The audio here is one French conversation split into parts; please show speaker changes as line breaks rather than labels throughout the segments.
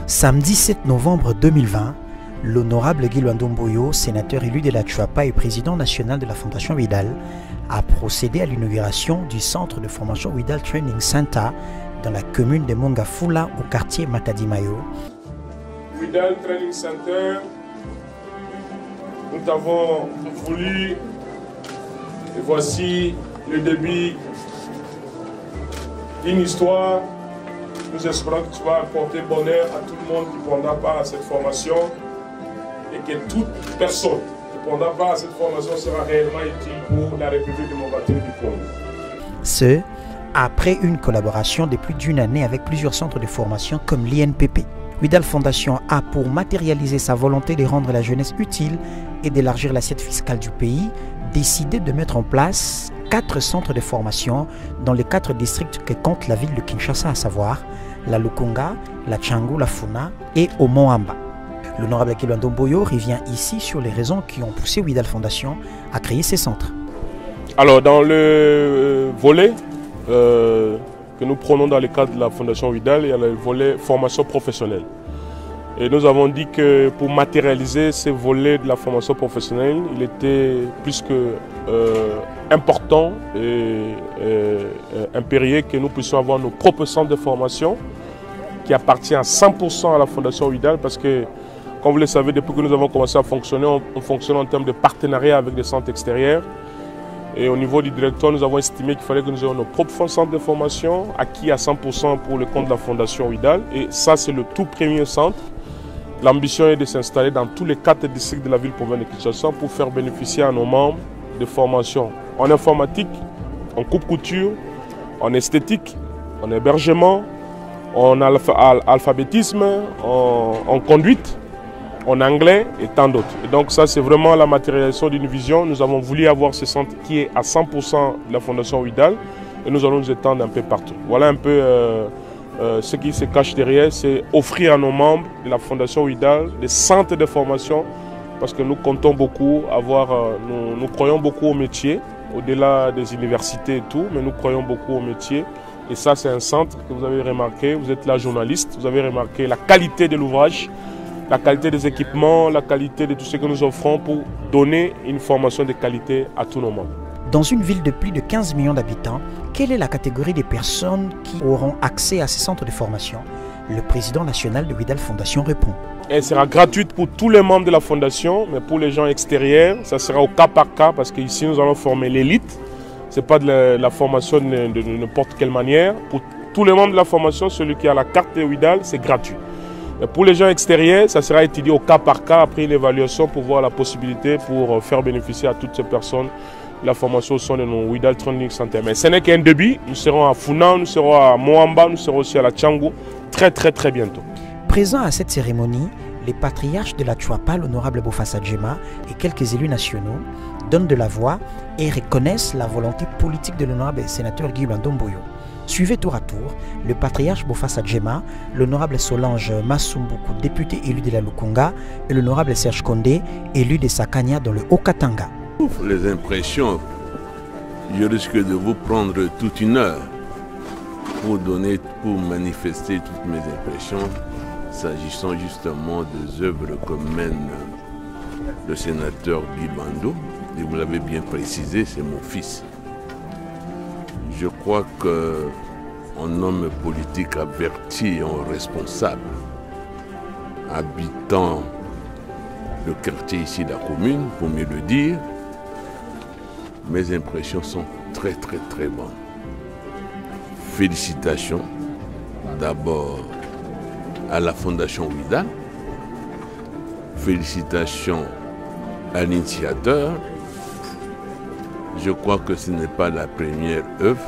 Samedi 7 novembre 2020, l'honorable Guy Ndomboyo, sénateur élu de la Chuapa et président national de la Fondation Widal, a procédé à l'inauguration du centre de formation Widal Training Center dans la commune de Mongafula au quartier Matadi-Mayo.
Widal Training Center, nous avons voulu, et voici le début d'une histoire. Nous espérons que tu vas apporter bonheur à tout le monde qui prendra part à cette formation et que toute personne qui prendra part à cette formation sera réellement utile pour la République démocratique du Congo.
Ce, après une collaboration de plus d'une année avec plusieurs centres de formation comme l'INPP. Widal Fondation a, pour matérialiser sa volonté de rendre la jeunesse utile et d'élargir l'assiette fiscale du pays, décidé de mettre en place 4 centres de formation dans les 4 districts que compte la ville de Kinshasa, à savoir la Lukunga, la Tchangu, la Funa et au Moamba. L'honorable Guy Ndomboyo revient ici sur les raisons qui ont poussé Widal Fondation à créer ces centres.
Alors, dans le volet que nous prenons dans le cadre de la Fondation Widal, il y a le volet formation professionnelle. Et nous avons dit que pour matérialiser ces volets de la formation professionnelle, il était plus que important et impérieux que nous puissions avoir nos propres centres de formation qui appartiennent à 100% à la Fondation Widal parce que, comme vous le savez, depuis que nous avons commencé à fonctionner, on fonctionne en termes de partenariat avec des centres extérieurs. Et au niveau du directeur, nous avons estimé qu'il fallait que nous ayons nos propres centres de formation acquis à 100% pour le compte de la Fondation Widal. Et ça, c'est le tout premier centre. L'ambition est de s'installer dans tous les 4 districts de la ville-province de Kinshasa pour faire bénéficier à nos membres de formations en informatique, en coupe-couture, en esthétique, en hébergement, en alphabétisme, en conduite, en anglais et tant d'autres. Et donc ça, c'est vraiment la matérialisation d'une vision. Nous avons voulu avoir ce centre qui est à 100% de la Fondation Widal et nous allons nous étendre un peu partout. Voilà un peu ce qui se cache derrière, c'est offrir à nos membres de la Fondation Widal des centres de formation parce que nous comptons beaucoup avoir, nous croyons beaucoup au métier, au-delà des universités et tout, mais nous croyons beaucoup au métier. Et ça, c'est un centre que vous avez remarqué, vous êtes là journaliste, vous avez remarqué la qualité de l'ouvrage, la qualité des équipements, la qualité de tout ce que nous offrons pour donner une formation de qualité à tous nos membres.
Dans une ville de plus de 15 millions d'habitants, quelle est la catégorie des personnes qui auront accès à ces centres de formation? Le président national de Widal Fondation répond.
Elle sera gratuite pour tous les membres de la Fondation, mais pour les gens extérieurs, ça sera au cas par cas parce qu'ici nous allons former l'élite. Ce n'est pas de la formation de n'importe quelle manière. Pour tous les membres de la formation, celui qui a la carte de Widal, c'est gratuit. Mais pour les gens extérieurs, ça sera étudié au cas par cas après une évaluation pour voir la possibilité pour faire bénéficier à toutes ces personnes la formation au sein de nos Widal Training Center. Mais ce n'est qu'un début. Nous serons à Funa, nous serons à Moamba, nous serons aussi à la Tchangu très bientôt.
Présents à cette cérémonie, les patriarches de la Chuapa, l'honorable Bofassa Djema et quelques élus nationaux donnent de la voix et reconnaissent la volonté politique de l'honorable sénateur Guy Ndomboyo. Suivez tour à tour le patriarche Bofassa Djema, l'honorable Solange Masumbuku, député élu de la Lukunga, et l'honorable Serge Kondé, élu de Sakania dans le Haut-Katanga.
Les impressions, je risque de vous prendre toute une heure pour manifester toutes mes impressions s'agissant justement des œuvres que mène le sénateur Guy Bando. Et vous l'avez bien précisé, c'est mon fils. Je crois qu'un homme politique averti et un responsable, habitant le quartier ici de la commune, pour mieux le dire, mes impressions sont très bonnes. Félicitations d'abord à la Fondation Widal, félicitations à l'initiateur. Je crois que ce n'est pas la première œuvre.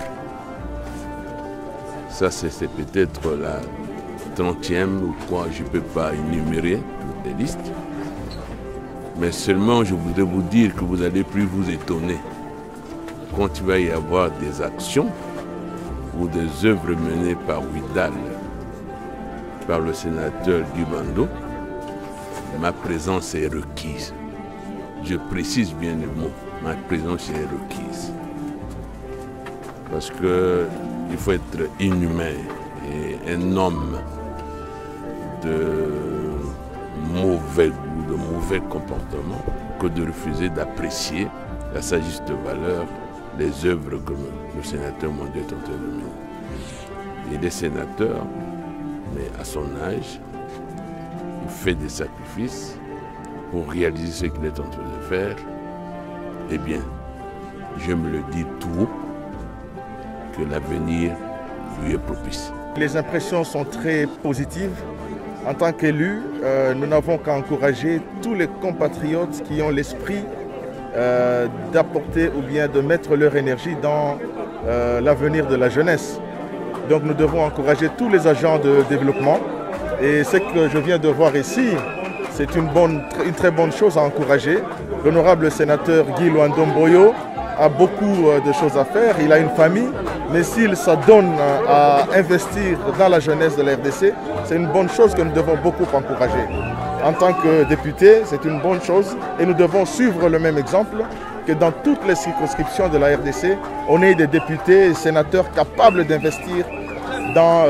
Ça, c'est peut-être la 30e ou quoi, je ne peux pas énumérer toutes les listes. Mais seulement, je voudrais vous dire que vous n'allez plus vous étonner quand il va y avoir des actions ou des œuvres menées par Widal, par le sénateur Guy Bando. Ma présence est requise. Je précise bien le mot. Ma présence est requise. Parce qu'il faut être inhumain et un homme de mauvais goût, de mauvais comportement que de refuser d'apprécier à sa juste valeur les œuvres que le sénateur Mwando est en train de mener. Il est sénateur, mais à son âge, il fait des sacrifices pour réaliser ce qu'il est en train de faire. Eh bien, je me le dis tout haut, que l'avenir lui est propice.
Les impressions sont très positives. En tant qu'élus, nous n'avons qu'à encourager tous les compatriotes qui ont l'esprit d'apporter ou bien de mettre leur énergie dans l'avenir de la jeunesse. Donc nous devons encourager tous les agents de développement. Et ce que je viens de voir ici, c'est une très bonne chose à encourager. L'honorable sénateur Guy Luando Mboyo a beaucoup de choses à faire, il a une famille, mais s'il s'adonne à investir dans la jeunesse de la RDC, c'est une bonne chose que nous devons beaucoup encourager. En tant que député, c'est une bonne chose et nous devons suivre le même exemple que dans toutes les circonscriptions de la RDC, on ait des députés et sénateurs capables d'investir dans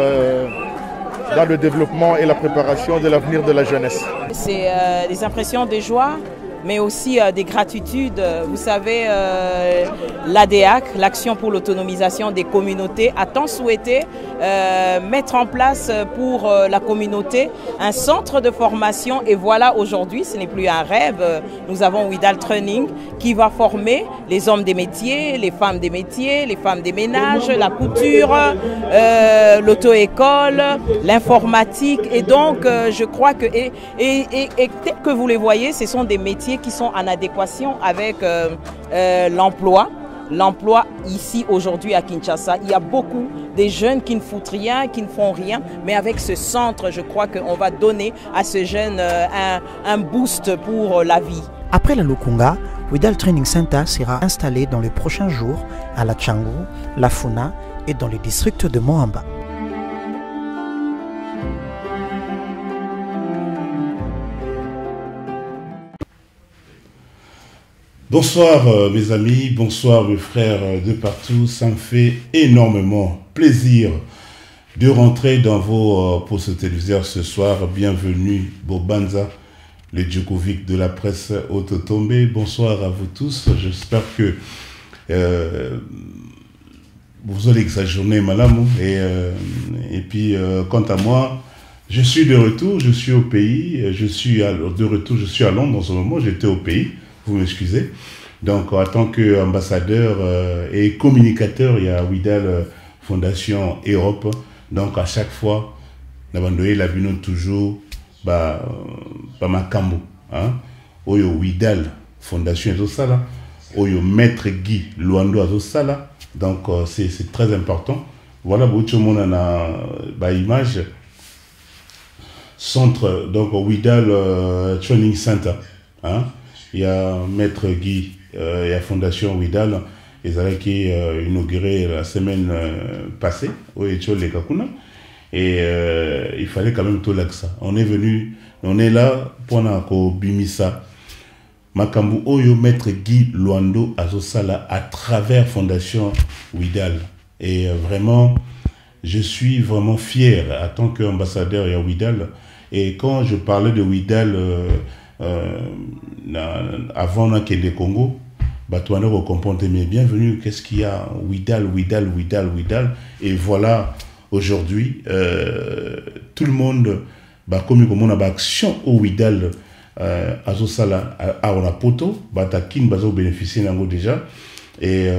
le développement et la préparation de l'avenir de la jeunesse.
C'est des impressions de joie, mais aussi des gratitudes. Vous savez, l'ADEAC, l'Action pour l'autonomisation des communautés, a tant souhaité mettre en place pour la communauté un centre de formation. Et voilà, aujourd'hui, ce n'est plus un rêve. Nous avons Widal Training qui va former les hommes des métiers, les femmes des métiers, les femmes des ménages, la couture, l'auto-école, l'informatique. Et donc, je crois que, et tel que vous les voyez, ce sont des métiers qui sont en adéquation avec l'emploi. L'emploi ici aujourd'hui à Kinshasa, il y a beaucoup de jeunes qui ne foutent rien, qui ne font rien, mais avec ce centre, je crois qu'on va donner à ces jeunes un boost pour la vie.
Après la Lukunga, Widal Training Center sera installé dans les prochains jours à la Tchangou, la Funa et dans les districts de Mohamba.
Bonsoir mes amis, bonsoir mes frères de partout, ça me fait énormément plaisir de rentrer dans vos postes téléviseurs ce soir. Bienvenue Bobanza, le Djokovic de la presse Autotombé. Bonsoir à vous tous, j'espère que vous allez exagérer Malamou. Et puis quant à moi, je suis de retour, je suis au pays, je suis à Londres en ce moment, j'étais au pays. Vous m'excusez. Donc, en tant qu'ambassadeur et communicateur, il y a Widal Fondation Europe. Donc, à chaque fois, nous avons la vie toujours par ma cambo. Oyo Widal Fondation Azosala. Oyo Maître Guy Luando Azosala. Donc, c'est très important. Voilà, beaucoup de monde a image. Centre, donc, Widal Training Center. Il y a Maître Guy et la Fondation Widal, ils avaient inauguré la semaine passée au Etiole les Kakuna. Et il fallait quand même tout l'accès. On est là pour Bimisa. Makambu Oyo Maître Guy Luando Azosala à travers Fondation Widal. Et vraiment, je suis vraiment fier en tant qu'ambassadeur à Widal. Et quand je parlais de Widal, avant qu'il y ait des Congo, Batouane comprendre, mais bienvenue, qu'est-ce qu'il y a, Widal. Et voilà, aujourd'hui, tout le monde, comme on a action au Widal, Azosala, on a poto, Batakin, Bazo bénéficier déjà. Et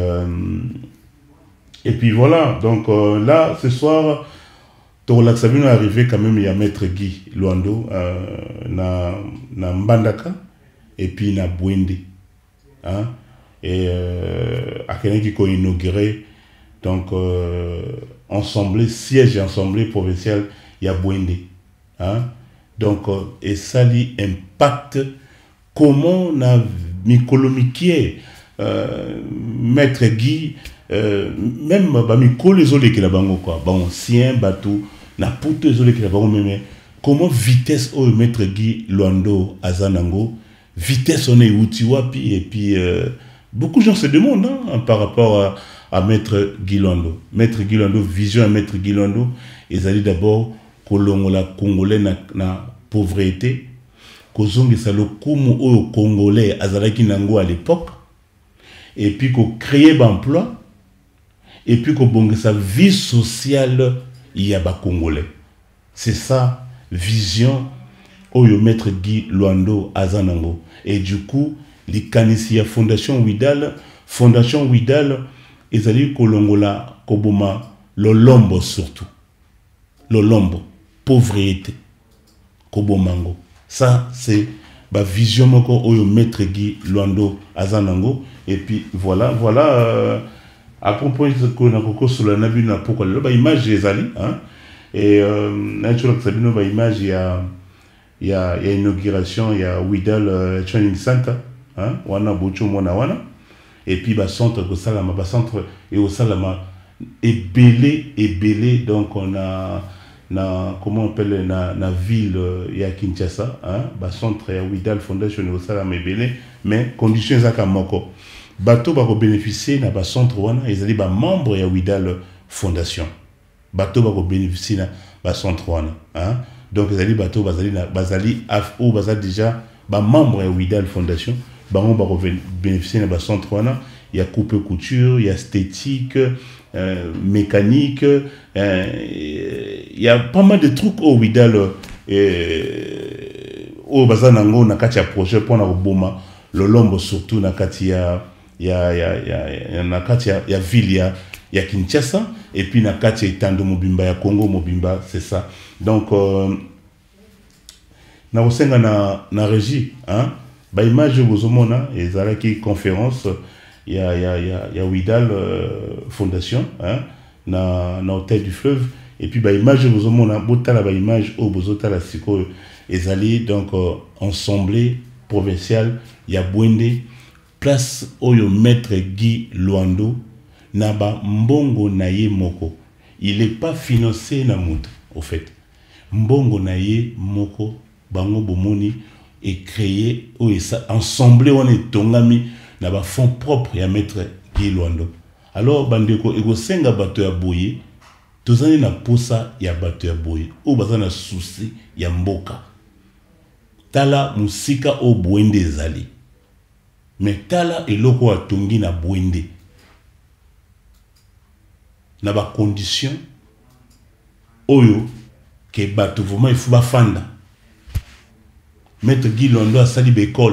puis voilà, donc là, ce soir, Sabino est arrivé quand même, il y a Maître Guy Luando na Mbandaka et puis na Bwende. Et à quelqu'un qui a inauguré, donc siège assemblée provinciale, il y a Bwende. Donc, et ça lui impacte comment on a Mikolomikier, Maître Guy, même Mikolo les autres qui la bango quoi, ancien bateau. Na puto ezole ki même comment vitesse au Maître Guy Luando Azanango, vitesse on est outi wapi et puis beaucoup de gens se demandent par rapport à Maître Guy Luando. Maître Guy Luando, vision à Maître Guy Luando, ils allaient d'abord kolongola congolais na pauvreté, kozongisa lokumu oyo congolais azalaki nango à l'époque, et puis ko créer d'emploi, et puis ko bongisa vie sociale ya ba congolais. C'est ça vision oyo maître Guy Luando azanango. Et du coup likanisi ya Fondation Widal ezali kolongola koboma lolombo, surtout lolombo, pauvreté kobomango. Ça c'est ba vision moko oyo maître Guy Luando azanango. Et puis voilà à propos de ce qu'on a coco sur la nabi na pourquoi le ba image ezali hein. Et naturellement sabino ba image il y a inauguration, il y a Widal Training Center hein, wana bocho mona wana. Et puis ba centre ko salama, ba centre et au salama belé, donc on a comment on appelle na ville ya Kinshasa hein, ba centre ya Widal Foundation au salama belé, mais conditions za kamoko bato ba ko bénéficier na ba centre wana ezali ba membre ya Widal Fondation, bato ba ko bénéficier na ba centre wana hein. Donc ezali bato bazali déjà ba membre ya Widal Fondation, bango ba ko bénéficier na ba centre wana. Il y a coupe couture, il y a esthétique, mécanique, il y a pas mal de trucs au Widal au bazanango na kati ya projet pour na boma lolombo, surtout na kati ya ville ya Kinshasa, et puis na kati ya Itando Mobimba ya Congo Mobimba, c'est ça. Donc na osenga na régie hein, ba image bozomona ezalaki conférence il y a Widal Fondation hein, na hôtel du Fleuve, et puis ba image bozomona botala ba image o bozotala siko ezali donc ensemble provincial ya Bwende place oyo maître Guy Luando na ba mbongo na ye moko. Il est pas financé na mutu au fait, mbongo na ye moko bango bomoni et créé ou ensemble on est tongami na ba fonds propres ya maître Guy Luando. Alors bandeko ego senga bato ya boye tozani na posa ya bato ya boye ou bazana souci ya mboka tala musika o Bwende ezali, mais tala eloko atongi na Bwende na ba condition oyo ke bato vraiment il faut ba fanda. Maître Guy Luando a sali l'école,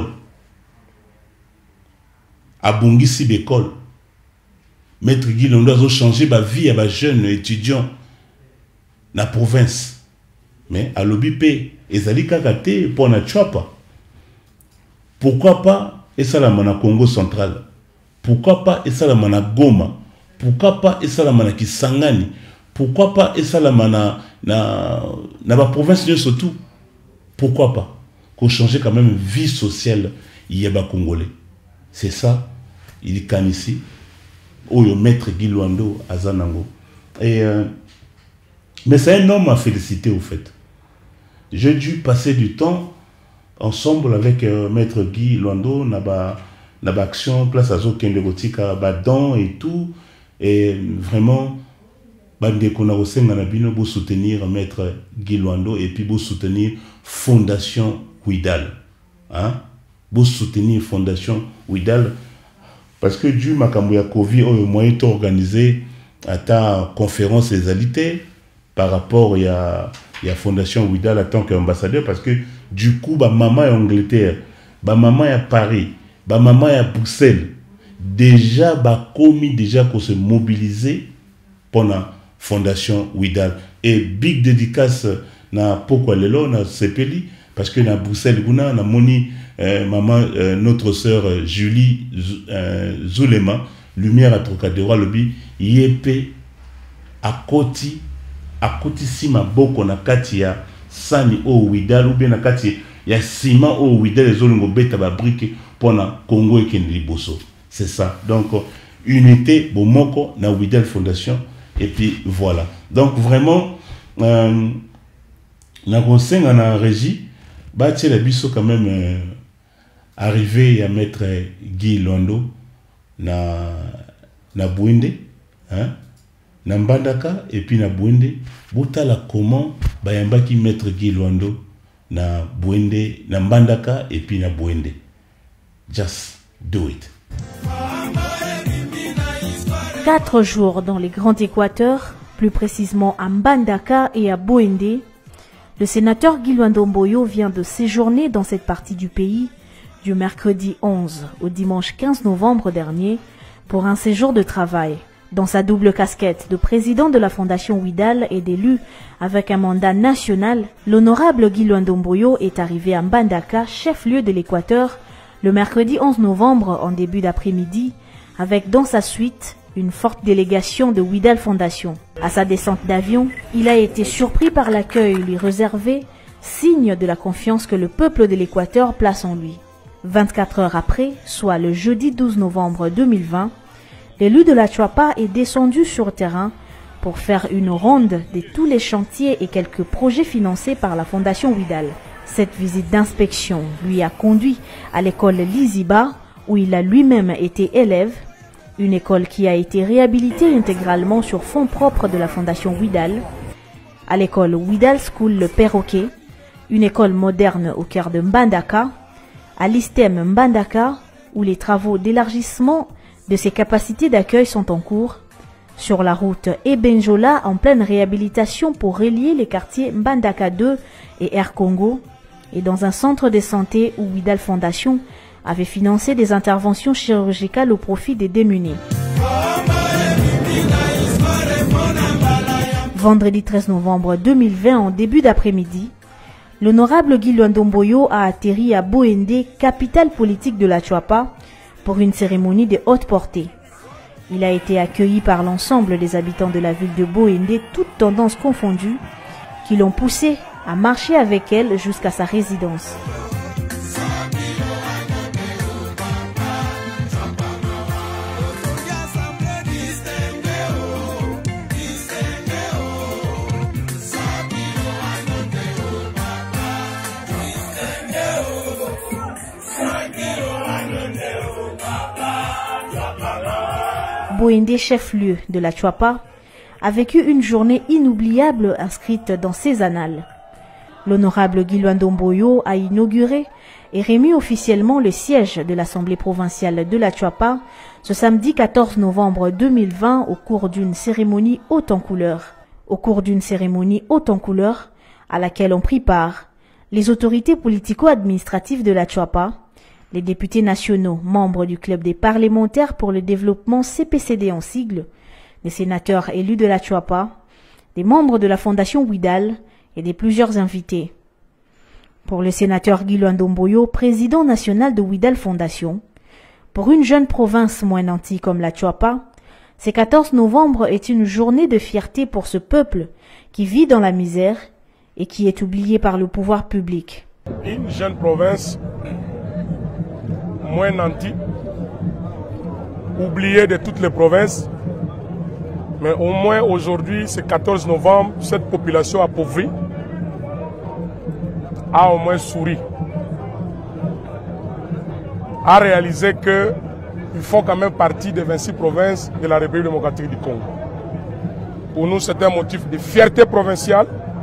a bongisi l'école. Maître Guy Luando a changé ma vie à ma jeune étudiant na province. Mais à l'obipé, ezali kakate pour na chapa. Pourquoi pas esalama na Congo central? Pourquoi pas esalama na Goma? Pourquoi pas esalama na Kisangani? Pourquoi pas esalama na ba province surtout? Pourquoi pas? Qu'on change quand même vie sociale il y a bas congolais. C'est ça il est ici où le maître Guy Luando azanango. Et mais c'est un homme à féliciter au fait. J'ai dû passer du temps ensemble avec maître Guy Luando na action place à Zokende Gotika badan et tout, et vraiment bande qu'on a aussi manabino pour soutenir maître Guy Luando, et puis pour soutenir Fondation Widal hein, pour soutenir Fondation Widal, parce que du makambo ya Covid au moyen to organisé à ta conférence les alités par rapport ya Fondation Widal en tant qu'ambassadeur, parce que du coup ba maman ya Angleterre, ba maman ya Paris, ba maman ya Bruxelles déjà ba commis déjà qu'on se mobiliser pendant Fondation Widal. Et big dédicace na pourquoi lelo na sepeli, parce que na Bruxelles guna na moni maman notre sœur Julie Zulema lumière à Trocadéro lobi yepé à côté sima boko na kati ya sani o Widal ou bien na kati ya ciment o Widal ezolongo beta ba brique pona Congo et Liboso. C'est ça. Donc unité bomoko na Widal Fondation. Et puis voilà. Donc vraiment na conseil na régie bâti la biso quand même arrivé à mettre Guy Luando na Bwende hein, na Mbandaka, et puis na Bwende botala comment bayambaki maître Guy Luando na Bwende, na Mbandaka et puis na Bwende. Just do it.
4 jours dans les Grands Équateurs, plus précisément à Mbandaka et à Bwende, le sénateur Guy Luando Mboyo vient de séjourner dans cette partie du pays du mercredi 11 au dimanche 15 novembre dernier pour un séjour de travail. Dans sa double casquette de président de la Fondation Ouidal et d'élu avec un mandat national, l'honorable Guy Luando Mboyo est arrivé à Mbandaka, chef-lieu de l'Équateur, le mercredi 11 novembre en début d'après-midi, avec dans sa suite une forte délégation de Ouidal Fondation. À sa descente d'avion, il a été surpris par l'accueil lui réservé, signe de la confiance que le peuple de l'Équateur place en lui. 24 heures après, soit le jeudi 12 novembre 2020, l'élu de la Chuapa est descendu sur terrain pour faire une ronde de tous les chantiers et quelques projets financés par la Fondation Ouidal. Cette visite d'inspection lui a conduit à l'école Liziba, où il a lui-même été élève, une école qui a été réhabilitée intégralement sur fonds propres de la Fondation Ouidal, à l'école Ouidal School Le Perroquet, une école moderne au cœur de Mbandaka, à l'ISTEM Mbandaka, où les travaux d'élargissement de ses capacités d'accueil sont en cours, sur la route Ebenjola en pleine réhabilitation pour relier les quartiers Mbandaka 2 et Air Congo, et dans un centre de santé où Ouidal Fondation avait financé des interventions chirurgicales au profit des démunis. Vendredi 13 novembre 2020, en début d'après-midi, l'honorable Guy Luando Mboyo a atterri à Bwende, capitale politique de la Chuapa, pour une cérémonie de haute portée. Il a été accueilli par l'ensemble des habitants de la ville de Bwende, toutes tendances confondues, qui l'ont poussé à marcher avec elle jusqu'à sa résidence. Bwende, chef-lieu de la Chuapa, a vécu une journée inoubliable inscrite dans ses annales. L'honorable Guy Luando Mboyo a inauguré et remis officiellement le siège de l'Assemblée provinciale de la Chuapa ce samedi 14 novembre 2020 au cours d'une cérémonie haute en couleurs. Au cours d'une cérémonie haute en couleurs à laquelle ont pris part les autorités politico-administratives de la Chuapa, les députés nationaux, membres du club des parlementaires pour le développement CPCD en sigle, les sénateurs élus de la Chuapa, des membres de la Fondation Ouidal et des plusieurs invités. Pour le sénateur Guy Luando Mboyo, président national de Ouidal Fondation, pour une jeune province moins nantie comme la Chuapa, ce 14 novembre est une journée de fierté pour ce peuple qui vit dans la misère et qui est oublié par le pouvoir public.
Une jeune province moins nantie, oubliée de toutes les provinces, mais au moins aujourd'hui, ce 14 novembre, cette population appauvrie a au moins souri, a réalisé qu'ils font quand même partie des 26 provinces de la République démocratique du Congo. Pour nous, c'est un motif de fierté provinciale,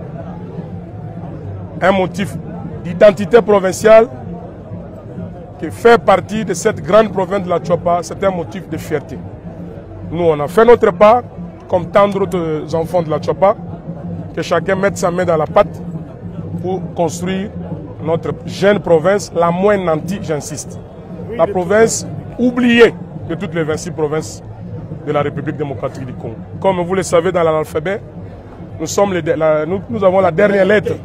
un motif d'identité provinciale, qui fait partie de cette grande province de la Chuapa, c'est un motif de fierté. Nous, on a fait notre part, comme tant d'autres enfants de la Chuapa, que chacun mette sa main dans la pâte pour construire notre jeune province, la moins nantie, j'insiste. La province oubliée de toutes les 26 provinces de la République démocratique du Congo. Comme vous le savez dans l'alphabet, nous avons la dernière lettre.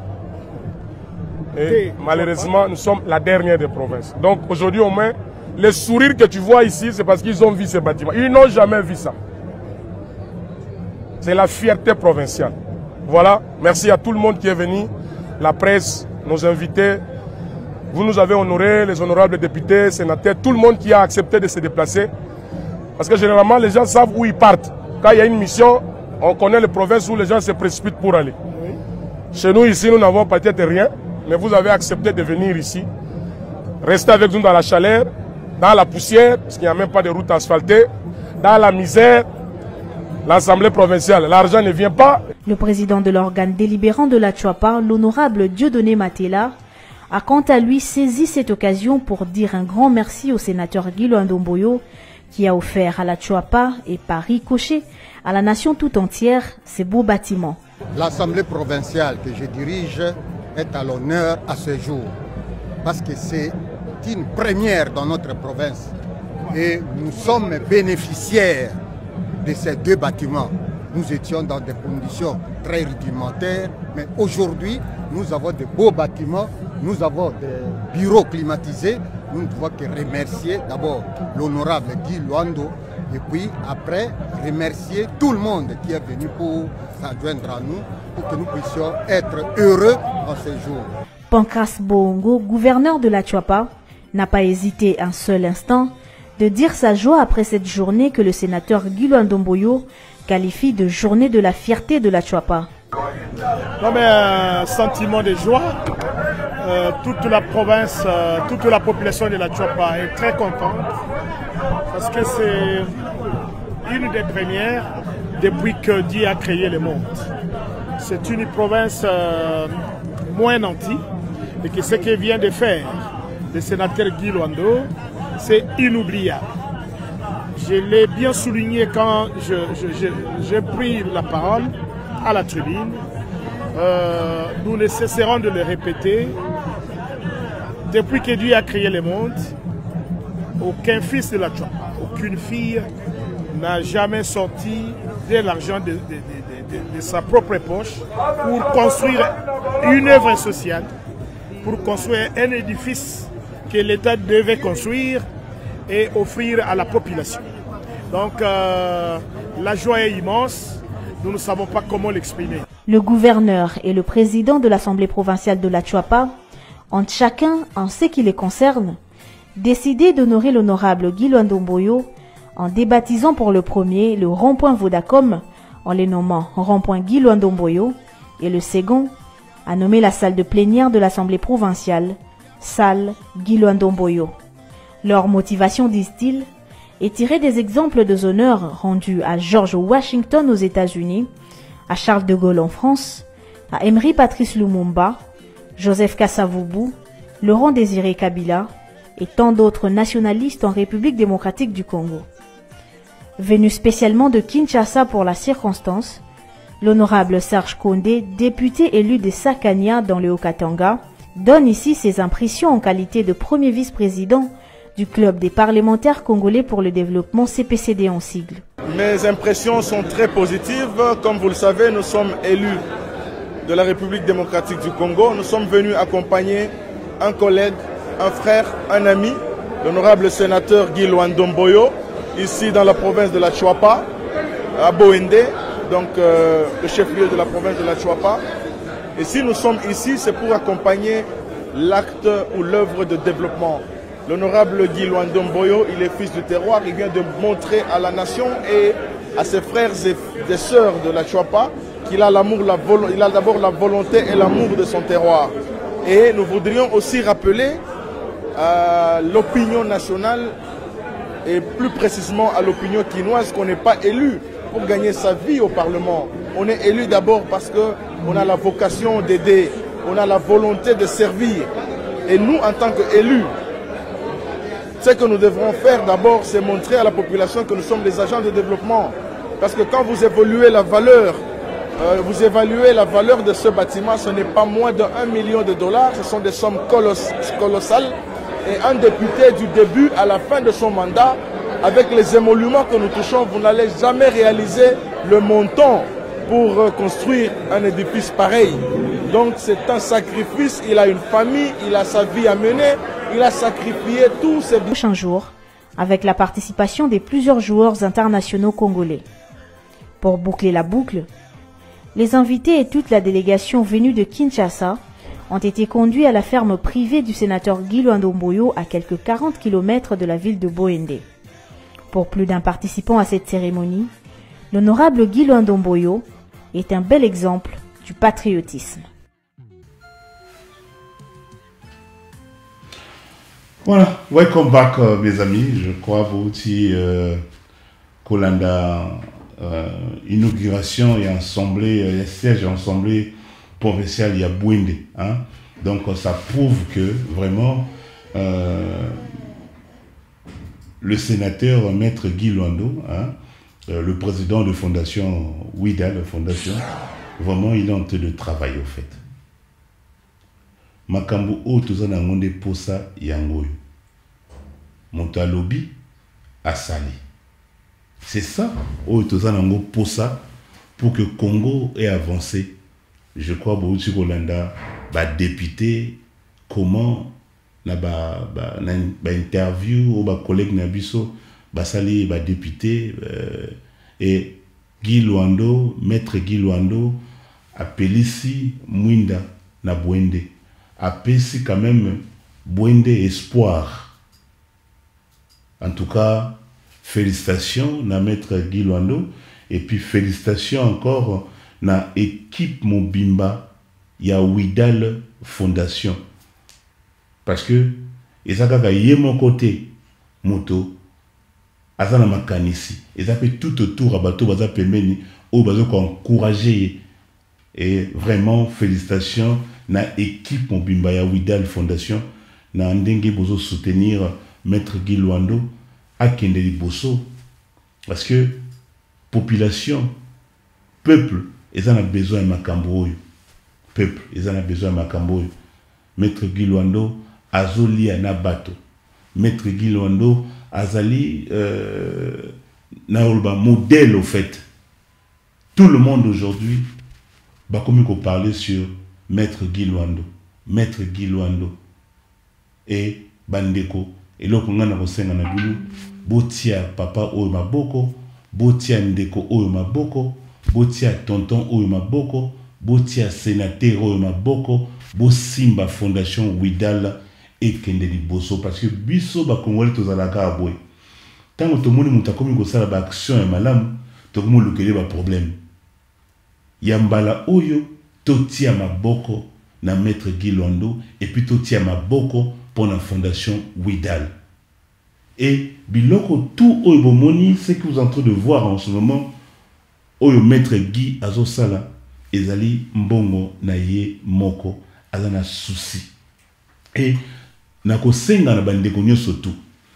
Et malheureusement, nous sommes la dernière des provinces. Donc aujourd'hui, au moins, les sourires que tu vois ici, c'est parce qu'ils ont vu ces bâtiments. Ils n'ont jamais vu ça. C'est la fierté provinciale. Voilà, merci à tout le monde qui est venu, la presse, nos invités. Vous nous avez honorés, les honorables députés, sénateurs, tout le monde qui a accepté de se déplacer. Parce que généralement, les gens savent où ils partent. Quand il y a une mission, on connaît les provinces où les gens se précipitent pour aller. Chez nous, ici, nous n'avons peut-être rien. Mais vous avez accepté de venir ici, rester avec nous dans la chaleur, dans la poussière, parce qu'il n'y a même pas de route asphaltée, dans la misère, l'Assemblée provinciale. L'argent ne vient pas.
Le président de l'organe délibérant de la Tchouapa, l'honorable Dieudonné Matela, a quant à lui saisi cette occasion pour dire un grand merci au sénateur Guy Ndomboyo qui a offert à la Tchouapa et par ricochet à la nation tout entière ces beaux bâtiments.
L'Assemblée provinciale que je dirige est à l'honneur à ce jour parce que c'est une première dans notre province et nous sommes bénéficiaires de ces deux bâtiments. Nous étions dans des conditions très rudimentaires, mais aujourd'hui nous avons de beaux bâtiments, nous avons des bureaux climatisés. Nous ne pouvons que remercier d'abord l'honorable Guy Luando et puis après remercier tout le monde qui est venu pour s'adjoindre à nous pour que nous puissions être heureux en ce jour.
Pancras Bongo, gouverneur de la Tchouapa, n'a pas hésité un seul instant de dire sa joie après cette journée que le sénateur Guy Ndomboyo qualifie de journée de la fierté de la Tchouapa.
Non mais un sentiment de joie. Toute la province, toute la population de la Tchouapa est très contente parce que c'est une des premières depuis que Dieu a créé le monde. C'est une province moins nantie et que ce qu'il vient de faire le sénateur Guy Luando, c'est inoubliable. Je l'ai bien souligné quand j'ai pris la parole à la tribune. Nous ne cesserons de le répéter. Depuis que Dieu a créé le monde, aucun fils de la Tchouapa, aucune fille n'a jamais sorti de l'argent de sa propre poche pour construire une œuvre sociale, pour construire un édifice que l'État devait construire et offrir à la population. Donc la joie est immense, nous ne savons pas comment l'exprimer.
Le gouverneur et le président de l'Assemblée provinciale de la Tchouapa ont chacun, en ce qui les concerne, décidé d'honorer l'honorable Guy Ndomboyo en débaptisant pour le premier le rond-point Vodacom en les nommant rond-point Guy Ndomboyo et le second a nommé la salle de plénière de l'Assemblée provinciale salle Guy Ndomboyo. Leur motivation, disent-ils, est tirée des exemples de honneurs rendus à George Washington aux États-Unis, à Charles de Gaulle en France, à Emery Patrice Lumumba, Joseph Kasavubu, Laurent Désiré Kabila et tant d'autres nationalistes en République démocratique du Congo. Venu spécialement de Kinshasa pour la circonstance, l'honorable Serge Kondé, député élu de Sakania dans le Haut-Katanga, donne ici ses impressions en qualité de premier vice-président du Club des parlementaires congolais pour le développement CPCD en sigle.
Mes impressions sont très positives. Comme vous le savez, nous sommes élus de la République démocratique du Congo. Nous sommes venus accompagner un collègue, un frère, un ami, l'honorable sénateur Guy Ndomboyo, ici dans la province de la Tchouapa, à Boende, donc le chef-lieu de la province de la Tchouapa. Et si nous sommes ici, c'est pour accompagner l'acte ou l'œuvre de développement. L'honorable Guy Ndomboyo, il est fils du terroir, il vient de montrer à la nation et à ses frères et sœurs de la Tchouapa qu'il a il a d'abord la volonté et l'amour de son terroir. Et nous voudrions aussi rappeler à l'opinion nationale et plus précisément à l'opinion quinoise qu'on n'est pas élu pour gagner sa vie au Parlement. On est élu d'abord parce qu'on a la vocation d'aider, on a la volonté de servir. Et nous, en tant qu'élus, ce que nous devrons faire d'abord, c'est montrer à la population que nous sommes des agents de développement. Parce que quand vous évaluez la valeur, de ce bâtiment, ce n'est pas moins de 1 million de dollars, ce sont des sommes colossales. Et un député du début à la fin de son mandat, avec les émoluments que nous touchons, vous n'allez jamais réaliser le montant pour construire un édifice pareil. Donc c'est un sacrifice, il a une famille, il a sa vie à mener, il a sacrifié tous ses...
Prochain jour, avec la participation de plusieurs joueurs internationaux congolais. Pour boucler la boucle, les invités et toute la délégation venue de Kinshasa ont été conduits à la ferme privée du sénateur Guy Ndomboyo à quelques 40 km de la ville de Boende. Pour plus d'un participant à cette cérémonie, l'honorable Guy Ndomboyo est un bel exemple du patriotisme.
Voilà, welcome back mes amis. Je crois vous aussi Kolanda inauguration et assemblée, siège assemblée provinciale, il y a Bouinde. Hein? Donc ça prouve que vraiment le sénateur Maître Guy Luando, hein, le président de fondation WIDA, la fondation, vraiment il est en train de travailler au fait. Makambo o tozana ngonde posa yangoyo. Monta lobby à Sali. C'est ça, o tozana ngo posa pour que Congo ait avancé. Je crois Bouti Rolanda va député comment na interview ou ba collègue Nabiso ba Sali ba député et Guy Luando, Maître Guy Luando appelé ici Mwinda na Bouende. Appelé quand même Bouende espoir. En tout cas, félicitations na Maître Guy Luando et puis félicitations encore na équipe Mobimba ya Widal Fondation. Parce que ezaka yé mon côté moto azana makanisi ezapé tout autour à bateau baza pembeni o bazo encourager et vraiment félicitations na équipe Mobimba ya Widal Fondation na ndenge bozo soutenir Maître Guy Luando akende liboso parce que population peuple ils en ont besoin de makambo oyo peuple ils en ont besoin de makambo oyo Maître Guy Luando azoli na bato Maître Guy Luando azali na olba modèle au fait tout le monde aujourd'hui va comme qu'on parler sur Maître Guy Luando et bandeko et loko ngana kosenga na bilu botia papa oyo maboko botia ndeko oyo maboko botia tonton oyo maboko botia sénateur oyo maboko bosimba fondation Widal et kende liboso parce que biso ba congolais tozalaka aboy tango tomoni muta komi ko sala ba action ya malamu tokomo lokele ba problème yambala oyo totia maboko na Maître Guy Luando et puis totia maboko pour la fondation Widal et biloko tout oyo bomoni ce que vous êtes en train de voir en ce moment oyo Maître Guy azosala ezali mbongo na ye moko azana souci et nako senga na bandeko nyonso tout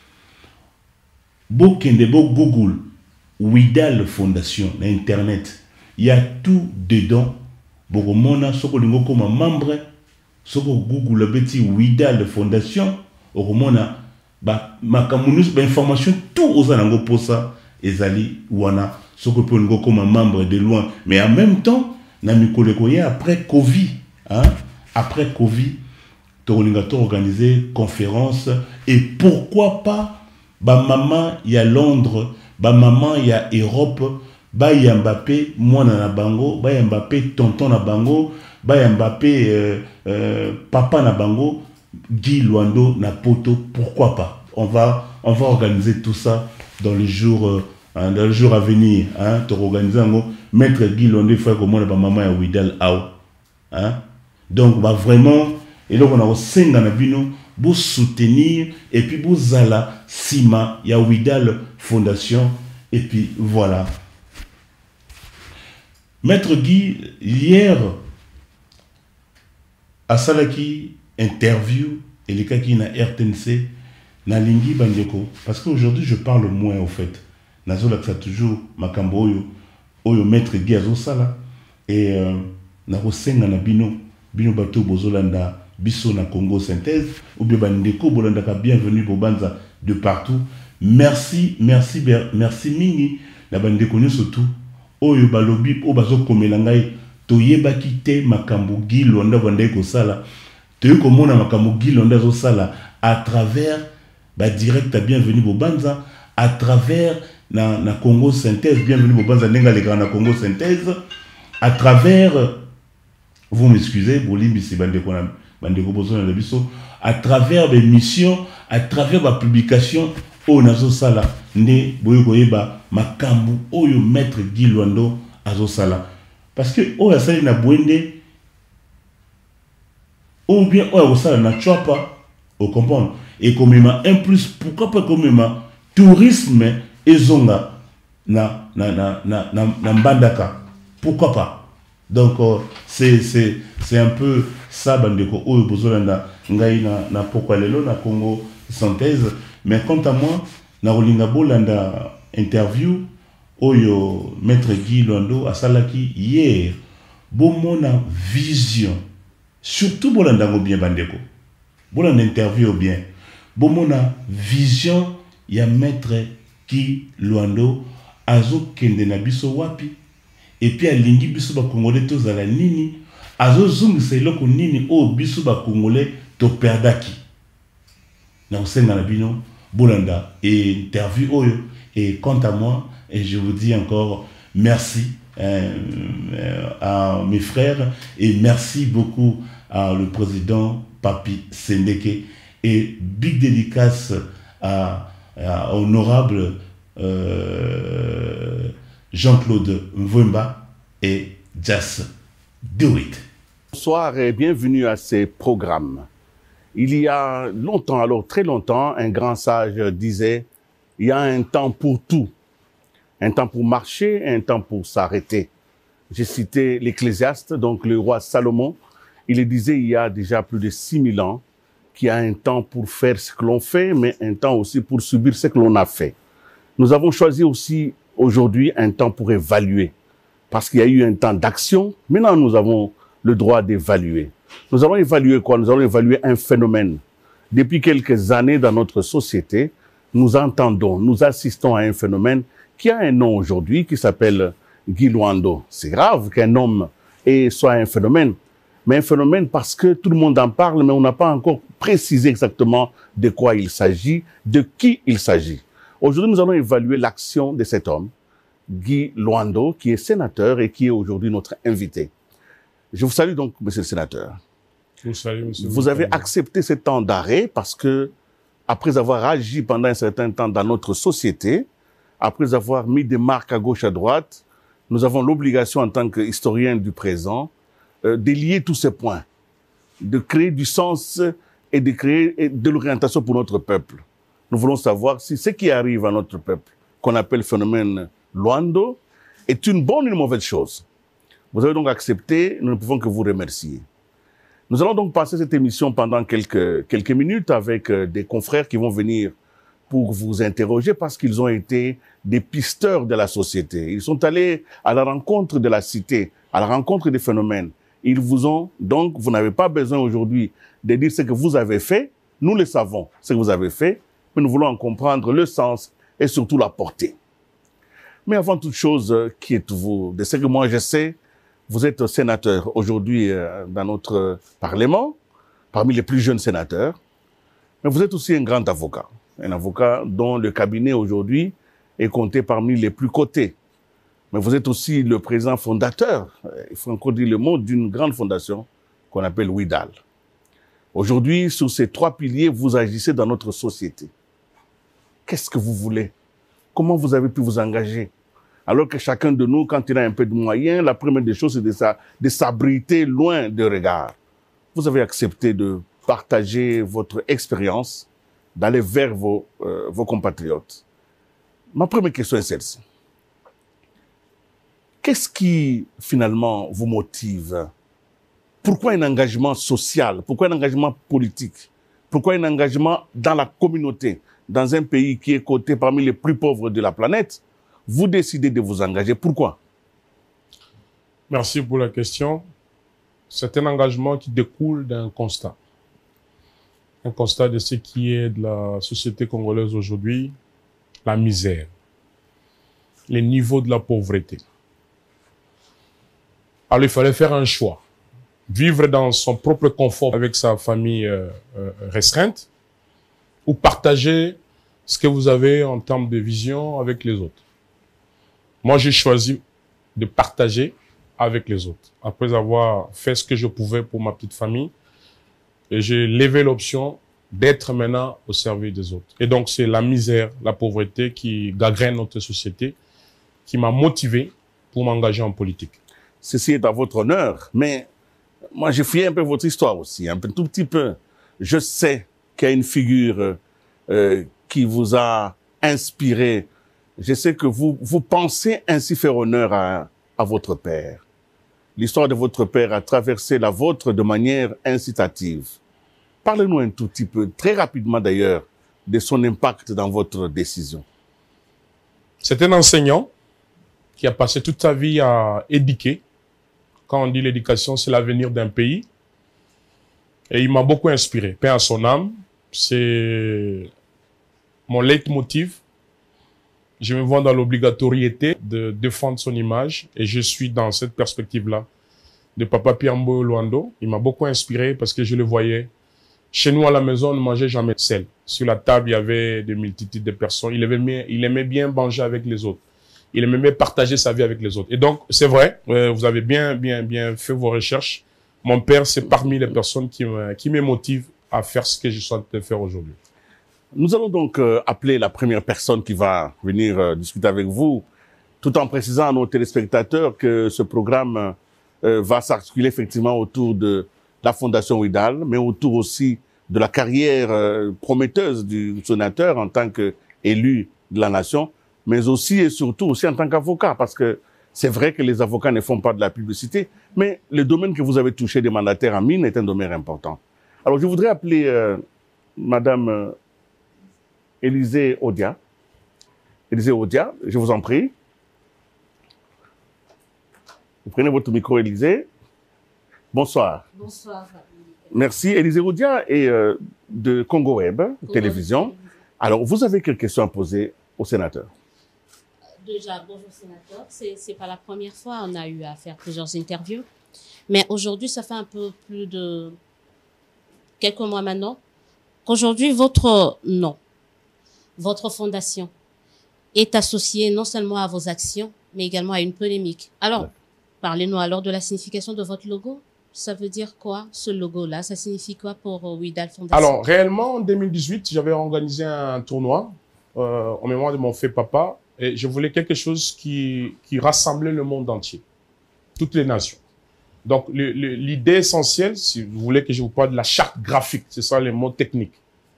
bokende bo Google Widal Fondation na internet il y a tout dedans bokomona soko lingo koma membre soko Google beti Widal Fondation okomona ba makamunus ba information tout ozanango posa ezali wana soko pe lingo koma membre de loin mais en même temps na mikoleko ya après Covid hein après Covid Tolingato organiser conférence et pourquoi pas ba maman ya Londres ba maman ya Europe ba ya Mbappé mwana na bango ba ya Mbappé tonton na bango ba ya Mbappé papa na bango Guy Luando na poto pourquoi pas on va organiser tout ça dans les jours à venir hein to organiser ngo Maître Guy Luando frère comme na ba maman ya Widal hein donc bah vraiment et donc on a aussi na bino pour soutenir et puis pour zala sima ya Widal Fondation et puis voilà Maître Guy hier à Salaki interview et les cas qui na RTNC na lingi bandeko parce qu'aujourd'hui je parle moins au fait nazola que ça toujours makambo oyo Maître Guy azosala et na kosenga na bino bato bozolanda biso na Congo Synthèse ou bien bandeko bolanda ka bienvenue bobanza de partout merci mingi na bandeko nyonso tout oyo balobi o bazo komela ngai toyebaki te makambo Guy Luando bandai ko sala toyo komona makambo Guy Luando zo sala à travers ba direct bienvenue bobanza à travers na Congo Synthèse bienvenue bobanza nenga les grands na Congo Synthèse à travers vous m'excusez bolimbi si bandeko bozo na biso à travers des missions à travers la publication o nazo sala nde boyo koyeba makambu oyo Maître Guy Luando azo sala parce que o asali na Bouende ou bien o sala na Chwapa au comprendre et comme un plus pourquoi pas comme tourisme et zonga na Mbandaka. Pourquoi pas? Donc c'est un peu ça bandeko oyo bozolanda ngai na pourquoi lelo na Congo synthèse. Mais quant à moi na rolinga bolanda interview oyo maître Guy Luando asalaki hier bomona vision surtout bolanda ngo bien bandeko bolanda interview bien bomona vision ya maître Guy Luando azo kende na biso wapi et puis alingi biso ba congolais tozala nini azo zungisa eloko nini o biso ba congolais to perdaki na osenga na bino bolanda et interview oyo. Et quant à moi, et je vous dis encore merci à mes frères et merci beaucoup à le président Papi Sendeke et big dédicace à honorable Jean-Claude Mvemba et Just Do It.
Bonsoir et bienvenue à ces programmes. Il y a longtemps, alors très longtemps, un grand sage disait: il y a un temps pour tout, un temps pour marcher, un temps pour s'arrêter. J'ai cité l'Ecclésiaste, donc le roi Salomon. Il le disait il y a déjà plus de 6000 ans qu'il y a un temps pour faire ce que l'on fait, mais un temps aussi pour subir ce que l'on a fait. Nous avons choisi aussi aujourd'hui un temps pour évaluer, parce qu'il y a eu un temps d'action. Maintenant, nous avons le droit d'évaluer. Nous allons évaluer quoi? Nous allons évaluer un phénomène. Depuis quelques années dans notre société, nous entendons, nous assistons à un phénomène qui a un nom aujourd'hui, qui s'appelle Guy Luando. C'est grave qu'un homme soit un phénomène, mais un phénomène parce que tout le monde en parle, mais on n'a pas encore précisé exactement de quoi il s'agit, de qui il s'agit. Aujourd'hui, nous allons évaluer l'action de cet homme, Guy Luando, qui est sénateur et qui est aujourd'hui notre invité. Je vous salue donc, monsieur le sénateur.
Je vous salue, monsieur.
Vous avez accepté ce temps d'arrêt parce que, après avoir agi pendant un certain temps dans notre société, après avoir mis des marques à gauche, à droite, nous avons l'obligation en tant qu'historiens du présent de lier tous ces points, de créer du sens et de créer de l'orientation pour notre peuple. Nous voulons savoir si ce qui arrive à notre peuple, qu'on appelle phénomène Luando, est une bonne ou une mauvaise chose. Vous avez donc accepté, nous ne pouvons que vous remercier. Nous allons donc passer cette émission pendant quelques minutes avec des confrères qui vont venir pour vous interroger parce qu'ils ont été des pisteurs de la société. Ils sont allés à la rencontre de la cité, à la rencontre des phénomènes. Ils vous ont, donc, vous n'avez pas besoin aujourd'hui de dire ce que vous avez fait. Nous le savons, ce que vous avez fait, mais nous voulons en comprendre le sens et surtout la portée. Mais avant toute chose, qui êtes-vous? De ce que moi je sais, vous êtes sénateur aujourd'hui dans notre Parlement, parmi les plus jeunes sénateurs, mais vous êtes aussi un grand avocat, un avocat dont le cabinet aujourd'hui est compté parmi les plus cotés. Mais vous êtes aussi le président fondateur, il faut encore dire le mot, d'une grande fondation qu'on appelle WIDAL. Aujourd'hui, sur ces 3 piliers, vous agissez dans notre société. Qu'est-ce que vous voulez? Comment vous avez pu vous engager? Alors que chacun de nous, quand il a un peu de moyens, la première des choses, c'est de s'abriter loin de regard. Vous avez accepté de partager votre expérience, d'aller vers vos compatriotes. Ma première question est celle-ci. Qu'est-ce qui, finalement, vous motive? Pourquoi un engagement social? Pourquoi un engagement politique? Pourquoi un engagement dans la communauté? Dans un pays qui est coté parmi les plus pauvres de la planète, vous décidez de vous engager. Pourquoi?
Merci pour la question. C'est un engagement qui découle d'un constat. Un constat de ce qui est de la société congolaise aujourd'hui, la misère, les niveaux de la pauvreté. Alors il fallait faire un choix. Vivre dans son propre confort avec sa famille restreinte ou partager ce que vous avez en termes de vision avec les autres. Moi, j'ai choisi de partager avec les autres. Après avoir fait ce que je pouvais pour ma petite famille, et j'ai levé l'option d'être maintenant au service des autres. Et donc, c'est la misère, la pauvreté qui gangrène notre société, qui m'a motivé pour m'engager en politique.
Ceci est à votre honneur, mais moi, j'ai fouillé un peu votre histoire aussi, un tout petit peu. Je sais qu'il y a une figure qui vous a inspiré je sais que vous pensez ainsi faire honneur à votre père. L'histoire de votre père a traversé la vôtre de manière incitative. Parlez-nous un tout petit peu, très rapidement d'ailleurs, de son impact dans votre décision.
C'est un enseignant qui a passé toute sa vie à éduquer. Quand on dit l'éducation, c'est l'avenir d'un pays. Et il m'a beaucoup inspiré. Paix à son âme, c'est mon leitmotiv. Je me vois dans l'obligatoriété de défendre son image et je suis dans cette perspective-là de Papa Pierre Mboyo Luando. Il m'a beaucoup inspiré parce que je le voyais. Chez nous, à la maison, on ne mangeait jamais de sel. Sur la table, il y avait des multitudes de personnes. Il aimait bien manger avec les autres. Il aimait bien partager sa vie avec les autres. Et donc, c'est vrai, vous avez bien fait vos recherches. Mon père, c'est parmi les personnes qui me motivent à faire ce que je suis en train de faire aujourd'hui.
Nous allons donc appeler la première personne qui va venir discuter avec vous, tout en précisant à nos téléspectateurs que ce programme va s'articuler effectivement autour de la Fondation Ouidal, mais autour aussi de la carrière prometteuse du sénateur en tant qu'élu de la nation, mais aussi et surtout aussi en tant qu'avocat, parce que c'est vrai que les avocats ne font pas de la publicité, mais le domaine que vous avez touché des mandataires en mine est un domaine important. Alors je voudrais appeler Madame Élisée Odia. Élisée Odia, je vous en prie. Vous prenez votre micro, Élisée. Bonsoir.
Bonsoir.
Merci. Élisée Odia est de Congo Web, télévision. Alors, vous avez quelques questions à poser au sénateur?
Déjà, bonjour sénateur. C'est pas la première fois, on a eu à faire plusieurs interviews. Mais aujourd'hui, ça fait un peu plus de quelques mois maintenant qu'aujourd'hui, votre nom, votre fondation est associée non seulement à vos actions, mais également à une polémique. Alors, parlez-nous alors de la signification de votre logo. Ça veut dire quoi, ce logo-là? Ça signifie quoi pour Ouidal Fondation?
Alors, réellement, en 2018, j'avais organisé un tournoi en mémoire de mon fait papa. Et je voulais quelque chose qui rassemblait le monde entier, toutes les nations. Donc, l'idée essentielle, si vous voulez que je vous parle de la charte graphique, c'est ça les mots techniques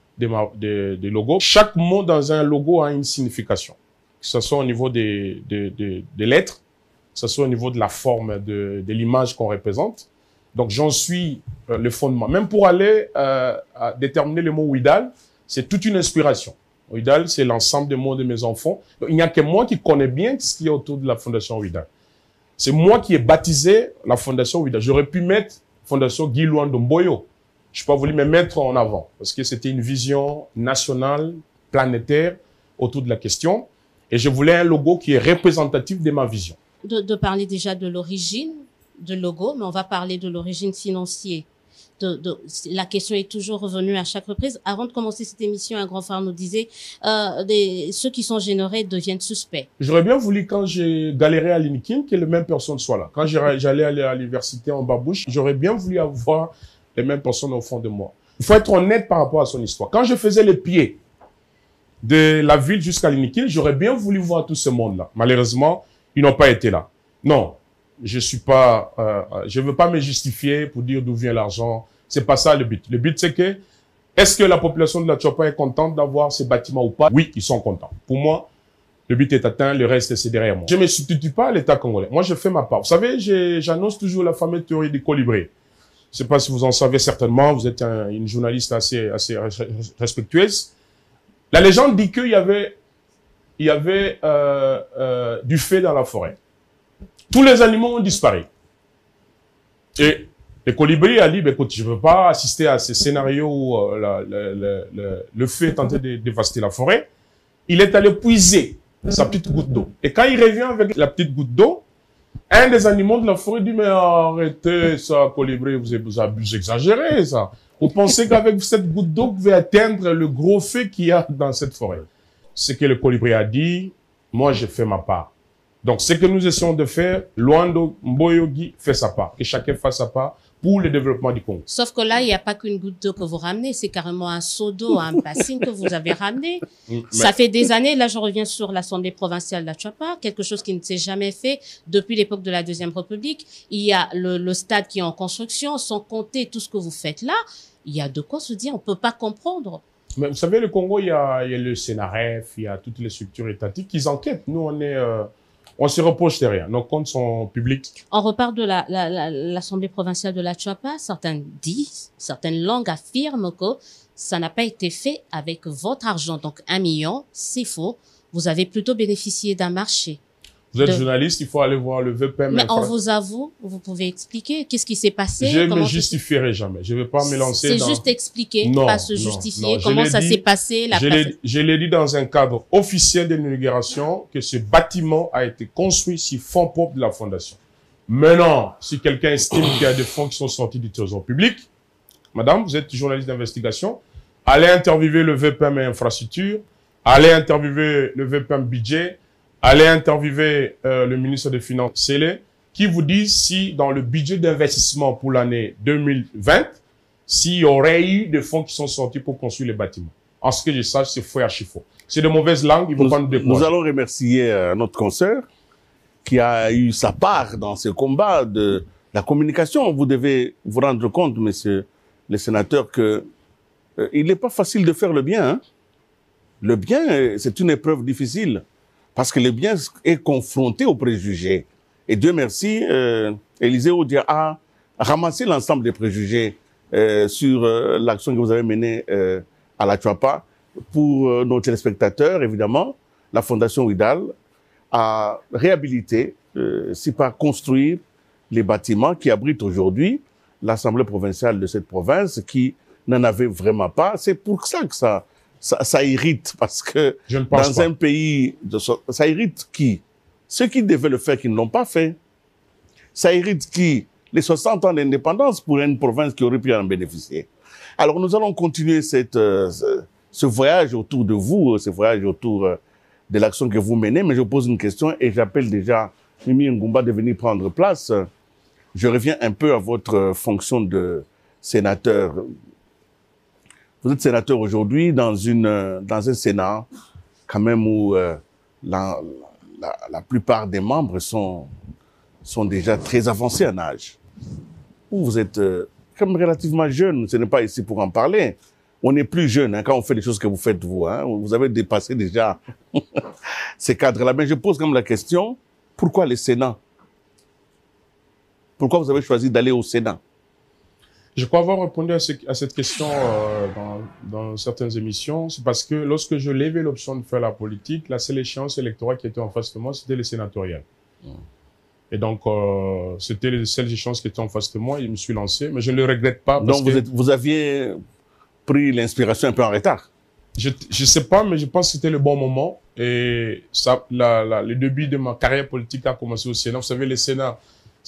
des logos. Chaque mot dans un logo a une signification, que ce soit au niveau des lettres, que ce soit au niveau de la forme de l'image qu'on représente. Donc, j'en suis le fondement. Même pour aller à déterminer le mot Ouidal, c'est toute une inspiration. Ouidal, c'est l'ensemble des mots de mes enfants. Donc, il n'y a que moi qui connais bien ce qu'il y a autour de la Fondation Ouidal. C'est moi qui ai baptisé la Fondation Ouidal. J'aurais pu mettre Fondation Guy Luando Mboyo. Je n'ai pas voulu me mettre en avant parce que c'était une vision nationale, planétaire autour de la question. Et je voulais un logo qui est représentatif de ma vision.
De parler déjà de l'origine de logo, mais on va parler de l'origine financière. La question est toujours revenue à chaque reprise. Avant de commencer cette émission, un grand frère nous disait ceux qui sont générés deviennent suspects. J'aurais bien voulu, quand j'ai galéré à l'INIKIN, que les mêmes personnes soient là. Quand j'allais aller à l'université en Babouche, j'aurais bien voulu avoir les mêmes personnes au fond de moi. Il faut être honnête par rapport à son histoire. Quand je faisais les pieds de la ville jusqu'à l'INIKIN, j'aurais bien voulu voir tout ce monde-là. Malheureusement, ils n'ont pas été là. Non. Je veux pas me justifier pour dire d'où vient l'argent. C'est pas ça le but. Le but, c'est que, est-ce que la population de la Tchoapa est contente d'avoir ces bâtiments ou pas? Oui, ils sont contents. Pour moi, le but est atteint, le reste, c'est derrière moi. Je me substitue pas à l'État congolais. Moi, je fais ma part. Vous savez, j'annonce toujours la fameuse théorie des colibris. Je sais pas si vous en savez certainement. Vous êtes une journaliste assez respectueuse. La légende dit qu'il y avait du feu dans la forêt. Tous les animaux ont disparu. Et le colibri a dit, écoute, je ne veux pas assister à ce scénario où le feu est en train de dévaster la forêt. Il est allé puiser sa petite goutte d'eau. Et quand il revient avec la petite goutte d'eau, un des animaux de la forêt dit, mais arrêtez ça, colibri, vous exagérez ça. Vous pensez qu'avec cette goutte d'eau, vous pouvez atteindre le gros feu qu'il y a dans cette forêt. Ce que le colibri a dit, moi, j'ai fait ma part. Donc, ce que nous essayons de faire, Luando Mboyo Guy fait sa part. Que chacun fasse sa part pour le développement du Congo. Sauf que là, il n'y a pas qu'une goutte d'eau que vous ramenez, c'est carrément un seau d'eau, un bassine que vous avez ramené. Ça fait des années, là je reviens sur l'Assemblée provinciale de la Tchoapa, quelque chose qui ne s'est jamais fait depuis l'époque de la Deuxième République. Il y a le stade qui est en construction, sans compter tout ce que vous faites là. Il y a de quoi se dire, on ne peut pas comprendre.
Mais vous savez, le Congo, il y a le Sénaref, il y a toutes les structures étatiques qui enquêtent. Nous, on se repose derrière. Nos comptes sont publics.
On repart de l'Assemblée provinciale de la Tchouapa. Certaines langues affirment que ça n'a pas été fait avec votre argent. Donc 1 million, c'est faux. Vous avez plutôt bénéficié d'un marché.
Vous êtes journaliste, il faut aller voir le VPM.
Mais on vous avoue, vous pouvez expliquer qu'est-ce qui s'est passé?
Je ne me justifierai jamais. Je ne vais pas me lancer dans...
C'est juste expliquer, pas se justifier. Comment ça s'est passé?
Je l'ai dit dans un cadre officiel de l'inauguration que ce bâtiment a été construit sur fonds propres de la Fondation. Maintenant, si quelqu'un estime qu'il y a des fonds qui sont sortis du trésor public, madame, vous êtes journaliste d'investigation, allez interviewer le VPM infrastructure, allez interviewer le VPM budget, allez interviewer le ministre des Finances, Célé, qui vous dit si dans le budget d'investissement pour l'année 2020, s'il y aurait eu des fonds qui sont sortis pour construire les bâtiments. En ce que je sache, c'est faux et archi faux. C'est de mauvaises langues, ils vont pas nous décourager.
Nous allons remercier notre consoeur qui a eu sa part dans ce combat de la communication. Vous devez vous rendre compte, messieurs les sénateurs, que il n'est pas facile de faire le bien. Hein. Le bien, c'est une épreuve difficile. Parce que le bien est confronté aux préjugés. Et Dieu merci, Élisée Odia a ramassé l'ensemble des préjugés sur l'action que vous avez menée à la Tchouapa. Pour nos téléspectateurs, évidemment, la Fondation Ouidal a réhabilité, si pas construire, les bâtiments qui abritent aujourd'hui l'Assemblée provinciale de cette province qui n'en avait vraiment pas. C'est pour ça que ça irrite, parce que dans un pays, ça irrite qui? Ceux qui devaient le faire, qui ne l'ont pas fait. Ça irrite qui? Les 60 ans d'indépendance pour une province qui aurait pu en bénéficier. Alors nous allons continuer ce voyage autour de vous, ce voyage autour de l'action que vous menez, mais je pose une question et j'appelle déjà Mimi Ngumba de venir prendre place. Je reviens un peu à votre fonction de sénateur. Vous êtes sénateur aujourd'hui dans un Sénat, quand même, où la plupart des membres sont déjà très avancés en âge. Vous êtes comme relativement jeune, ce n'est pas ici pour en parler. On est plus jeune hein, quand on fait les choses que vous faites vous. Hein. Vous avez dépassé déjà ces cadres-là. Mais je pose quand même la question, pourquoi le Sénat? Pourquoi vous avez choisi d'aller au Sénat?
Je crois avoir répondu à cette question dans certaines émissions. C'est parce que lorsque je levais l'option de faire la politique, la seule échéance électorale qui était en face de moi, c'était les sénatoriales. Et donc, c'était les seules échéances qui étaient en face de moi. Et je me suis lancé, mais je ne le regrette pas. Parce
donc, vous aviez pris l'inspiration un peu en retard?
Je ne sais pas, mais je pense que c'était le bon moment. Et le début de ma carrière politique a commencé au Sénat. Vous savez, le Sénat,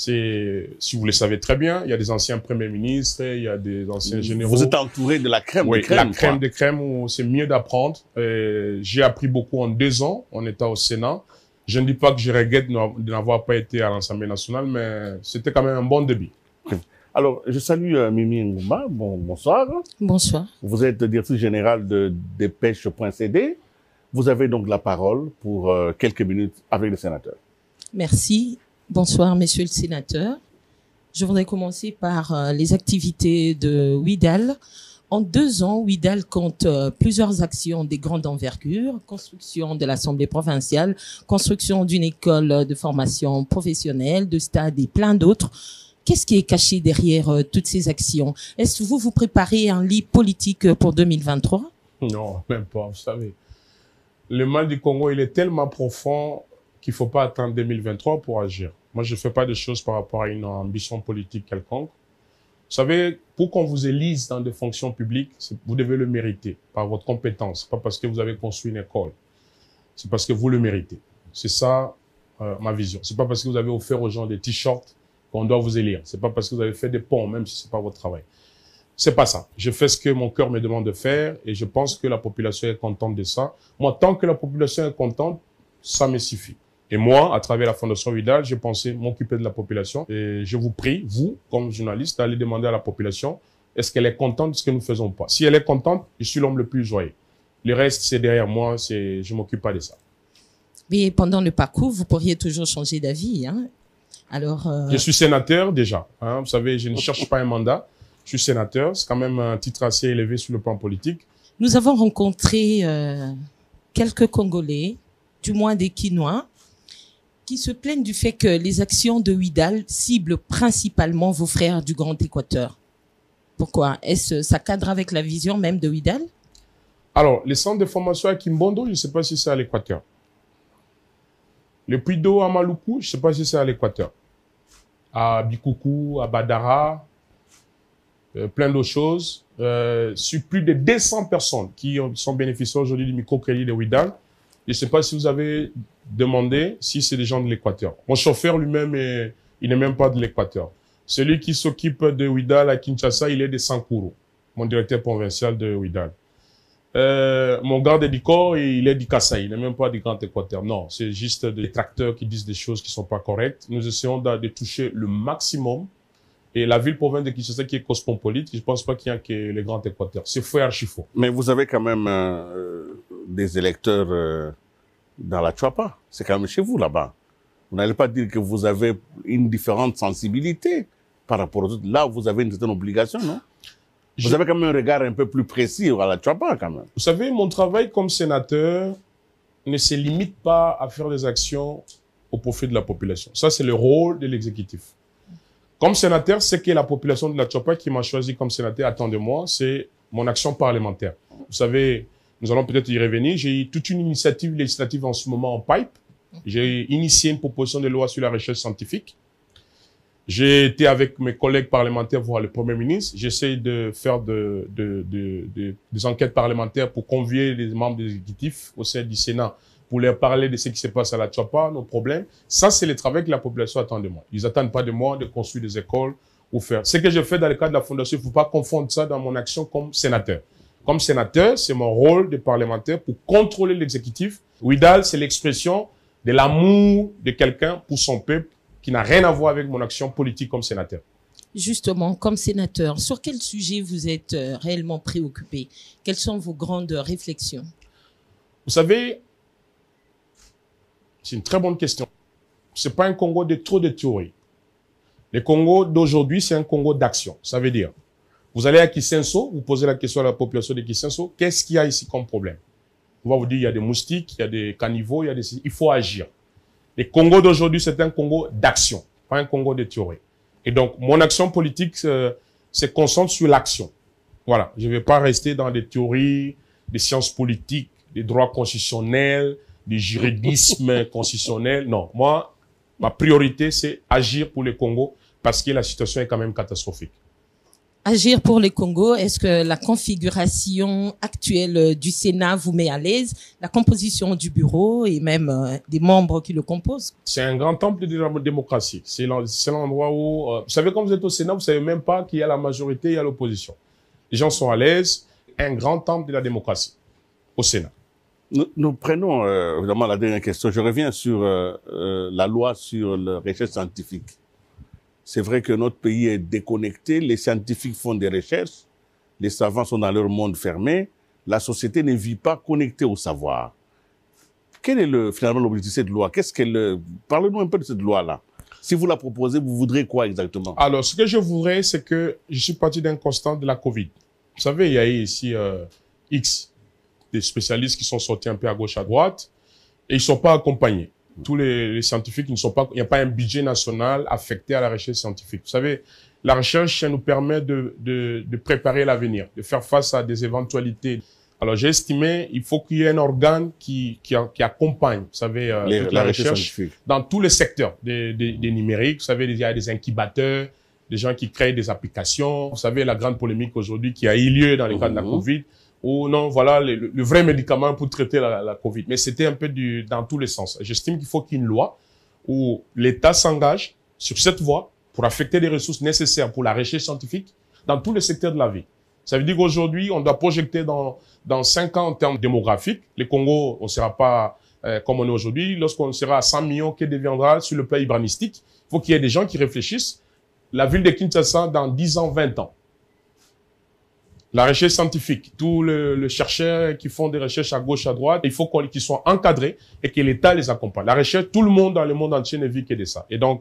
si vous le savez très bien, il y a des anciens premiers ministres, il y a des anciens généraux.
Vous êtes entouré de la crème
de crème. La crème
quoi.
de crème, où c'est mieux d'apprendre. J'ai appris beaucoup en 2 ans en étant au Sénat. Je ne dis pas que je regrette de n'avoir pas été à l'Assemblée nationale, mais c'était quand même un bon début.
Alors, je salue Mimi Ngumba. Bonsoir.
Bonsoir.
Vous êtes directrice générale de dépêche.cd. Vous avez donc la parole pour quelques minutes avec le sénateur.
Merci. Bonsoir, monsieur le sénateur. Je voudrais commencer par les activités de Ouidal. En 2 ans, Ouidal compte plusieurs actions de grande envergure, construction de l'Assemblée provinciale, construction d'une école de formation professionnelle, de stade et plein d'autres. Qu'est-ce qui est caché derrière toutes ces actions? Est-ce que vous préparez un lit politique pour 2023?
Non, même pas, vous savez. Le mal du Congo, il est tellement profond qu'il ne faut pas attendre 2023 pour agir. Moi, je ne fais pas de choses par rapport à une ambition politique quelconque. Vous savez, pour qu'on vous élise dans des fonctions publiques, vous devez le mériter par votre compétence. Pas parce que vous avez construit une école. C'est parce que vous le méritez. C'est ça, ma vision. C'est pas parce que vous avez offert aux gens des t-shirts qu'on doit vous élire. C'est pas parce que vous avez fait des ponts, même si c'est pas votre travail. C'est pas ça. Je fais ce que mon cœur me demande de faire et je pense que la population est contente de ça. Moi, tant que la population est contente, ça me suffit. Et moi, à travers la Fondation Ouidal, j'ai pensé m'occuper de la population. Et je vous prie, vous, comme journaliste, d'aller demander à la population, est-ce qu'elle est contente de ce que nous faisons ou pas? Si elle est contente, je suis l'homme le plus joyeux. Le reste, c'est derrière moi, je m'occupe pas de ça.
Mais pendant le parcours, vous pourriez toujours changer d'avis, hein? Alors,
Je suis sénateur déjà. Hein. Vous savez, je ne cherche pas un mandat. Je suis sénateur. C'est quand même un titre assez élevé sur le plan politique.
Nous avons rencontré quelques Congolais, du moins des Quinois, qui se plaignent du fait que les actions de Ouidal ciblent principalement vos frères du Grand Équateur. Pourquoi? Est-ce ça cadre avec la vision même de Ouidal?
Alors, les centres de formation à Kimbondo, je ne sais pas si c'est à l'Équateur. Le Puy d'eau à Maluku, je ne sais pas si c'est à l'Équateur. À Bikoukou, à Badara, plein d'autres choses. Sur plus de 200 personnes qui sont bénéficiaires aujourd'hui du microcrédit de Ouidal. Je ne sais pas si vous avez demandé si c'est des gens de l'Équateur. Mon chauffeur lui-même, il n'est même pas de l'Équateur. Celui qui s'occupe de Ouidal à Kinshasa, il est de Sankuru, mon directeur provincial de Ouidal. Mon garde du corps, il est du Kasaï, il n'est même pas du Grand Équateur. Non, c'est juste des tracteurs qui disent des choses qui ne sont pas correctes. Nous essayons de toucher le maximum. Et la ville-province de Kinshasa qui est cosmopolite, je ne pense pas qu'il y a que le Grand Équateur. C'est faux et archi-faux.
Mais vous avez quand même des électeurs dans la Tchouapa. C'est quand même chez vous là-bas. Vous n'allez pas dire que vous avez une différente sensibilité par rapport aux autres. Là, vous avez une certaine obligation, non? Vous avez quand même un regard un peu plus précis à la Tchouapa, quand même.
Vous savez, mon travail comme sénateur ne se limite pas à faire des actions au profit de la population. Ça, c'est le rôle de l'exécutif. Comme sénateur, ce que la population de la Tchouapa qui m'a choisi comme sénateur attend de moi, c'est mon action parlementaire. Vous savez, nous allons peut-être y revenir. J'ai eu toute une initiative législative en ce moment en pipe. J'ai initié une proposition de loi sur la recherche scientifique. J'ai été avec mes collègues parlementaires voir le Premier ministre. J'essaie de faire des enquêtes parlementaires pour convier les membres de l'exécutif au sein du Sénat pour leur parler de ce qui se passe à la Tchouapa, nos problèmes. Ça, c'est le travail que la population attend de moi. Ils n'attendent pas de moi de construire des écoles ou faire. Ce que je fais dans le cadre de la Fondation, il ne faut pas confondre ça dans mon action comme sénateur. Comme sénateur, c'est mon rôle de parlementaire pour contrôler l'exécutif. Ouidal, c'est l'expression de l'amour de quelqu'un pour son peuple qui n'a rien à voir avec mon action politique comme sénateur.
Justement, comme sénateur, sur quel sujet vous êtes réellement préoccupé? Quelles sont vos grandes réflexions?
Vous savez, c'est une très bonne question. C'est pas un Congo de trop de théories. Le Congo d'aujourd'hui, c'est un Congo d'action. Ça veut dire, vous allez à Kisenso, vous posez la question à la population de Kisenso, qu'est-ce qu'il y a ici comme problème? On va vous dire, il y a des moustiques, il y a des caniveaux, il faut agir. Le Congo d'aujourd'hui, c'est un Congo d'action, pas un Congo de théorie. Et donc, mon action politique se concentre sur l'action. Voilà. Je ne vais pas rester dans des théories, des sciences politiques, des droits constitutionnels, des juridismes constitutionnels. Non. Moi, ma priorité, c'est agir pour le Congo parce que la situation est quand même catastrophique.
Agir pour le Congo, est-ce que la configuration actuelle du Sénat vous met à l'aise? La composition du bureau et même des membres qui le composent?
C'est un grand temple de la démocratie. C'est l'endroit où... vous savez, quand vous êtes au Sénat, vous savez même pas qu'il y a la majorité et il y a l'opposition. Les gens sont à l'aise. Un grand temple de la démocratie au Sénat.
Nous prenons évidemment la dernière question. Je reviens sur la loi sur la recherche scientifique. C'est vrai que notre pays est déconnecté, les scientifiques font des recherches, les savants sont dans leur monde fermé, la société ne vit pas connectée au savoir. Quel est finalement l'objectif de cette loi? Parlez-nous un peu de cette loi-là. Si vous la proposez, vous voudrez quoi exactement?
Alors, ce que je voudrais, c'est que je suis parti d'un constat de la Covid. Vous savez, il y a eu ici X, des spécialistes qui sont sortis un peu à gauche, à droite, et ils ne sont pas accompagnés. Tous les scientifiques ne sont pas, il n'y a pas un budget national affecté à la recherche scientifique. Vous savez, la recherche nous permet de préparer l'avenir, de faire face à des éventualités. Alors, j'ai estimé, il faut qu'il y ait un organe qui accompagne, vous savez, la recherche dans tous les secteurs des numériques. Vous savez, il y a des incubateurs, des gens qui créent des applications. Vous savez, la grande polémique aujourd'hui qui a eu lieu dans le cadre de la Covid, ou non, voilà, le vrai médicament pour traiter la Covid. Mais c'était un peu dans tous les sens. J'estime qu'il faut qu'il y ait une loi où l'État s'engage sur cette voie pour affecter les ressources nécessaires pour la recherche scientifique dans tous les secteurs de la vie. Ça veut dire qu'aujourd'hui, on doit projeter dans 5 ans en termes démographiques. Le Congo, on ne sera pas comme on est aujourd'hui. Lorsqu'on sera à 100 millions, que deviendra sur le plan urbanistique? Il faut qu'il y ait des gens qui réfléchissent. La ville de Kinshasa dans 10 ans, 20 ans. La recherche scientifique, tous les chercheurs qui font des recherches à gauche, à droite, il faut qu'ils soient encadrés et que l'État les accompagne. La recherche, tout le monde dans le monde entier ne vit que de ça. Et donc,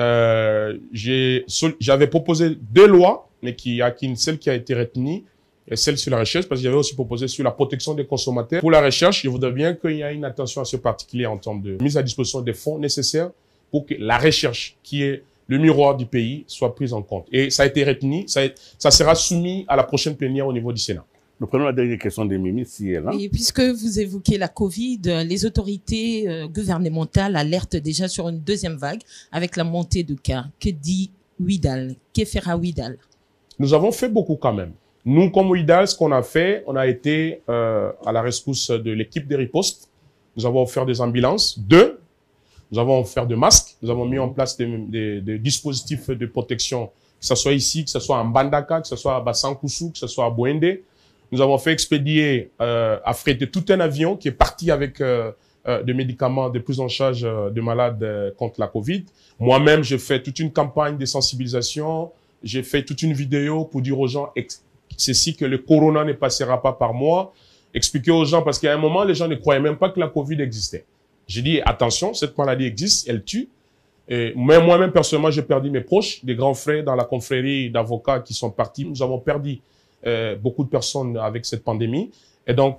j'avais proposé 2 lois, mais celle qui a été retenue, celle sur la recherche, parce que j'avais aussi proposé sur la protection des consommateurs. Pour la recherche, je voudrais bien qu'il y ait une attention assez particulière en termes de mise à disposition des fonds nécessaires pour que la recherche, qui est le miroir du pays, soit prise en compte. Et ça a été retenu, ça sera soumis à la prochaine plénière au niveau du Sénat.
Nous prenons la dernière question de Mimi, si elle est là.
Et puisque vous évoquez la Covid, les autorités gouvernementales alertent déjà sur une deuxième vague avec la montée de cas. Que dit WIDAL? Que fera WIDAL? Nous avons fait beaucoup quand même. Nous, comme WIDAL, ce qu'on a fait, on a été à la rescousse de l'équipe de riposte. Nous avons offert des ambulances, 2. Nous avons offert des masques. Nous avons mis en place des dispositifs de protection, que ce soit ici, que ce soit en Mbandaka, que ce soit à Bassankoussou, que ce soit à Bouende. Nous avons fait expédier, affréter tout un avion qui est parti avec des médicaments de prise en charge de malades contre la Covid. Moi-même, j'ai fait toute une campagne de sensibilisation. J'ai fait toute une vidéo pour dire aux gens ceci, que le corona ne passera pas par moi. Expliquer aux gens, parce qu'à un moment, les gens ne croyaient même pas que la Covid existait. J'ai dit, attention, cette maladie existe, elle tue. Et moi-même, personnellement, j'ai perdu mes proches, des grands frères dans la confrérie d'avocats qui sont partis. Nous avons perdu beaucoup de personnes avec cette pandémie. Et donc,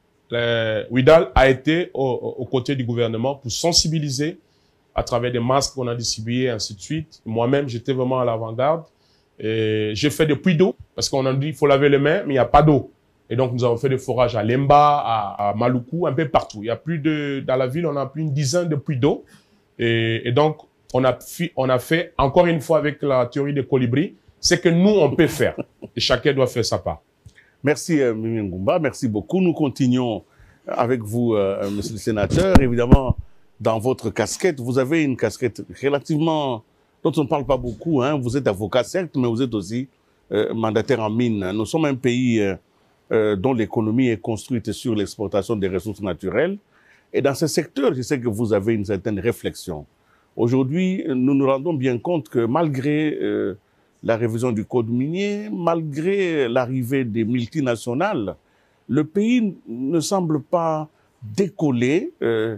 WIDAL a été aux côtés du gouvernement pour sensibiliser à travers des masques qu'on a distribués, et ainsi de suite. Moi-même, j'étais vraiment à l'avant-garde. J'ai fait des puits d'eau, parce qu'on a dit qu'il faut laver les mains, mais il n'y a pas d'eau. Et donc, nous avons fait des forages à Lemba, à Maluku, un peu partout. Il y a dans la ville, on a plus d'une dizaine de puits d'eau. Et donc, on a fait, encore une fois, avec la théorie des colibris, c'est que nous, on peut faire. Et chacun doit faire sa part.
Merci, Mimi Ngumba. Merci beaucoup. Nous continuons avec vous, monsieur le sénateur. Évidemment, dans votre casquette, vous avez une casquette relativement, dont on ne parle pas beaucoup, hein. Vous êtes avocat, certes, mais vous êtes aussi mandataire en mine. Nous sommes un pays dont l'économie est construite sur l'exportation des ressources naturelles. Et dans ce secteur, je sais que vous avez une certaine réflexion. Aujourd'hui, nous nous rendons bien compte que malgré la révision du code minier, malgré l'arrivée des multinationales, le pays ne semble pas décoller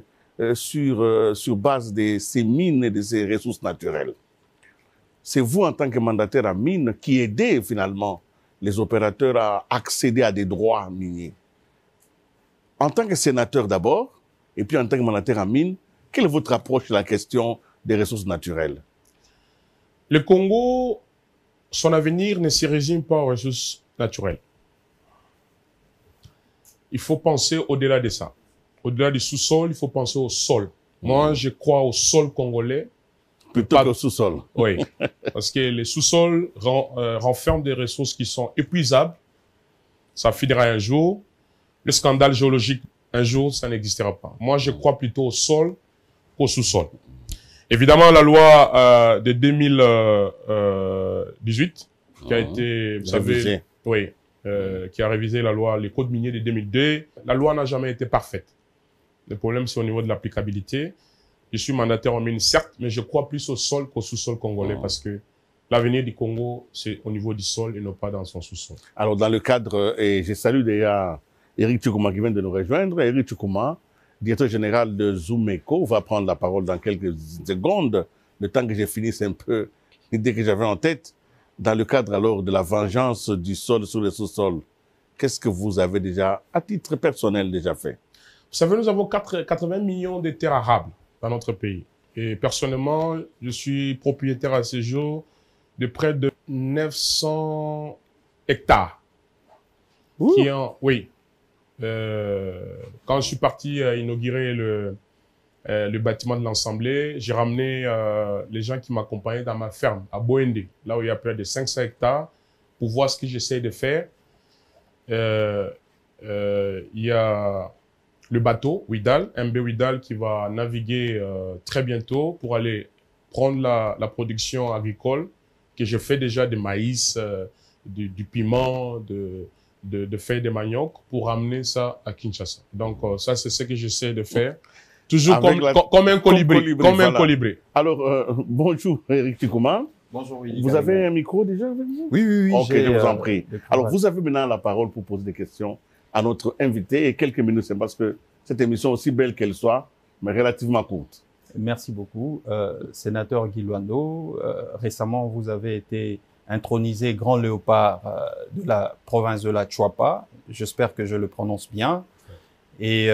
sur base de ces mines et de ces ressources naturelles. C'est vous, en tant que mandataire à mine, qui aidez finalement les opérateurs à accéder à des droits miniers. En tant que sénateur d'abord, et puis en tant que mandataire à mine, quelle est votre approche sur la question des ressources naturelles?
Le Congo, son avenir ne se résume pas aux ressources naturelles. Il faut penser au-delà de ça. Au-delà du sous-sol, il faut penser au sol. Moi, je crois au sol congolais.
Plutôt qu'au sous-sol.
Oui, parce que les sous-sols renferment des ressources qui sont épuisables. Ça finira un jour. Le scandale géologique, un jour, ça n'existera pas. Moi, je crois plutôt au sol qu'au sous-sol. Évidemment, la loi de 2018, qui a été, vous savez, oui, qui a révisé la loi, les codes miniers de 2002. La loi n'a jamais été parfaite. Le problème, c'est au niveau de l'applicabilité. Je suis mandataire en mine, certes, mais je crois plus au sol qu'au sous-sol congolais, parce que l'avenir du Congo, c'est au niveau du sol et non pas dans son sous-sol.
Alors, dans le cadre, et je salue d'ailleurs Eric Tchoukouma qui vient de nous rejoindre. Eric Tchoukouma, directeur général de Zoomeco, va prendre la parole dans quelques secondes, le temps que j'ai fini, c'est un peu l'idée que j'avais en tête. Dans le cadre alors de la vengeance du sol sur le sous-sol, qu'est-ce que vous avez déjà, à titre personnel, déjà fait?
Vous savez, nous avons 80 millions de terres arables dans notre pays. Et personnellement, je suis propriétaire à ce jour de près de 900 hectares. Qui ont, oui. Quand je suis parti inaugurer le bâtiment de l'Assemblée, j'ai ramené les gens qui m'accompagnaient dans ma ferme, à Bouende, là où il y a près de 500 hectares, pour voir ce que j'essaie de faire. Il y a le bateau WIDAL, MB WIDAL, qui va naviguer très bientôt pour aller prendre la production agricole, que je fais déjà de maïs, du piment, de feuilles de manioc, pour amener ça à Kinshasa. Donc ça, c'est ce que j'essaie de faire. Toujours comme un colibri. Comme un colibri.
Alors, bonjour Eric Tchoukouma.
Bonjour Willy.
Vous avez un micro déjà avec vous?
Oui.
Ok, je vous en prie. Alors, vous avez maintenant la parole pour poser des questions à notre invité. Et quelques minutes, c'est parce que cette émission, aussi belle qu'elle soit, mais relativement courte.
Merci beaucoup. Sénateur Guy Luando, récemment, vous avez été intronisé grand léopard de la province de la Chuapa. J'espère que je le prononce bien. Et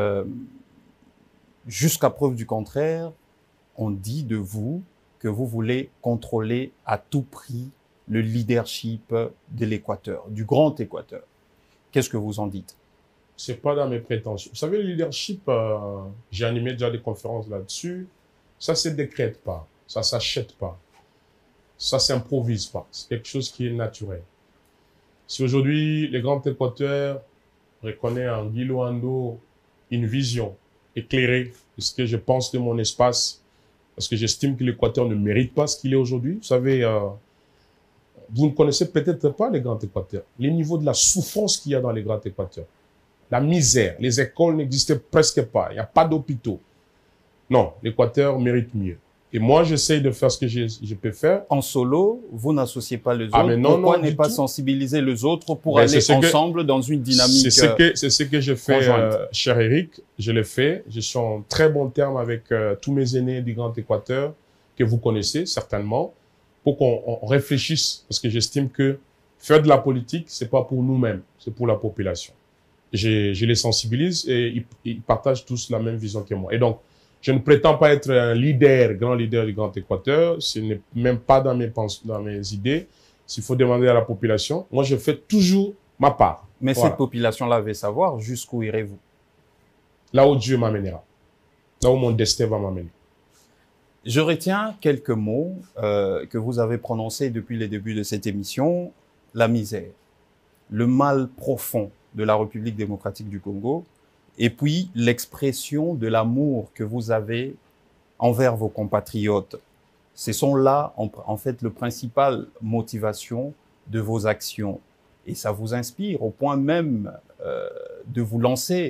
jusqu'à preuve du contraire, on dit de vous que vous voulez contrôler à tout prix le leadership de l'Équateur, du Grand Équateur. Qu'est-ce que vous en dites?
C'est pas dans mes prétentions. Vous savez, le leadership, j'ai animé déjà des conférences là-dessus. Ça se décrète pas, ça s'achète pas, ça s'improvise pas. C'est quelque chose qui est naturel. Si aujourd'hui, le Grand Équateur reconnaît en Guy Luando une vision éclairée de ce que je pense de mon espace, parce que j'estime que l'Équateur ne mérite pas ce qu'il est aujourd'hui. Vous savez, vous ne connaissez peut-être pas le Grand Équateur, les niveaux de la souffrance qu'il y a dans le Grand Équateur, la misère, les écoles n'existaient presque pas, il n'y a pas d'hôpitaux. Non, l'Équateur mérite mieux. Et moi, j'essaye de faire ce que je peux faire.
En solo, vous n'associez pas les autres.
Mais non,
pourquoi
non,
ne pas sensibiliser les autres pour aller ensemble dans une dynamique
C'est ce que je fais, cher Eric. Je l'ai fait. Je suis en très bon terme avec tous mes aînés du Grand Équateur, que vous connaissez certainement, pour qu'on réfléchisse. Parce que j'estime que faire de la politique, c'est pas pour nous-mêmes, c'est pour la population. Je les sensibilise et ils partagent tous la même vision que moi. Et donc, je ne prétends pas être un leader, grand leader du Grand Équateur. Ce n'est même pas dans mes idées. S'il faut demander à la population, moi, je fais toujours ma part.
Mais voilà. Cette population-là veut savoir jusqu'où irez-vous?
Là où Dieu m'amènera. Là où mon destin va m'amener.
Je retiens quelques mots que vous avez prononcés depuis les débuts de cette émission. La misère, le mal profond de la République démocratique du Congo, et puis l'expression de l'amour que vous avez envers vos compatriotes. Ce sont là, en fait, le principal motivation de vos actions. Et ça vous inspire au point même de vous lancer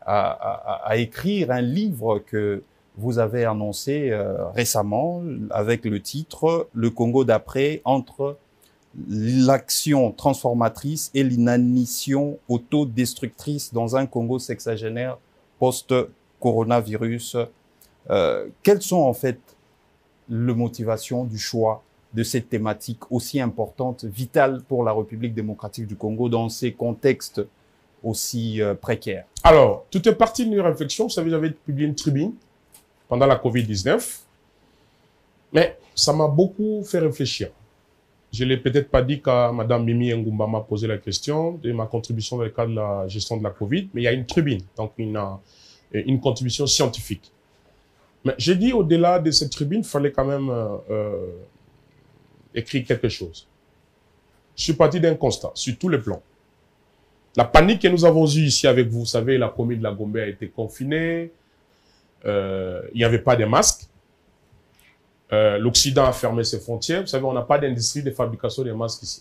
à écrire un livre que vous avez annoncé récemment avec le titre « Le Congo d'après entre l'action transformatrice et l'inanition autodestructrice dans un Congo sexagénaire post-coronavirus ». Quelles sont en fait les motivations du choix de cette thématique aussi importante, vitale pour la République démocratique du Congo dans ces contextes aussi précaires?
Alors, tout est parti d'une réflexion. Vous savez, j'avais publié une tribune pendant la Covid-19, mais ça m'a beaucoup fait réfléchir. Je ne l'ai peut-être pas dit quand Mme Mimi Ngumba m'a posé la question de ma contribution dans le cadre de la gestion de la Covid, mais il y a une tribune, donc une contribution scientifique. Mais j'ai dit, au-delà de cette tribune, il fallait quand même écrire quelque chose. Je suis parti d'un constat, sur tous les plans. La panique que nous avons eue ici avec vous, vous savez, la commune de la Gombe a été confinée, il n'y avait pas de masques. L'Occident a fermé ses frontières. Vous savez, on n'a pas d'industrie de fabrication des masques ici.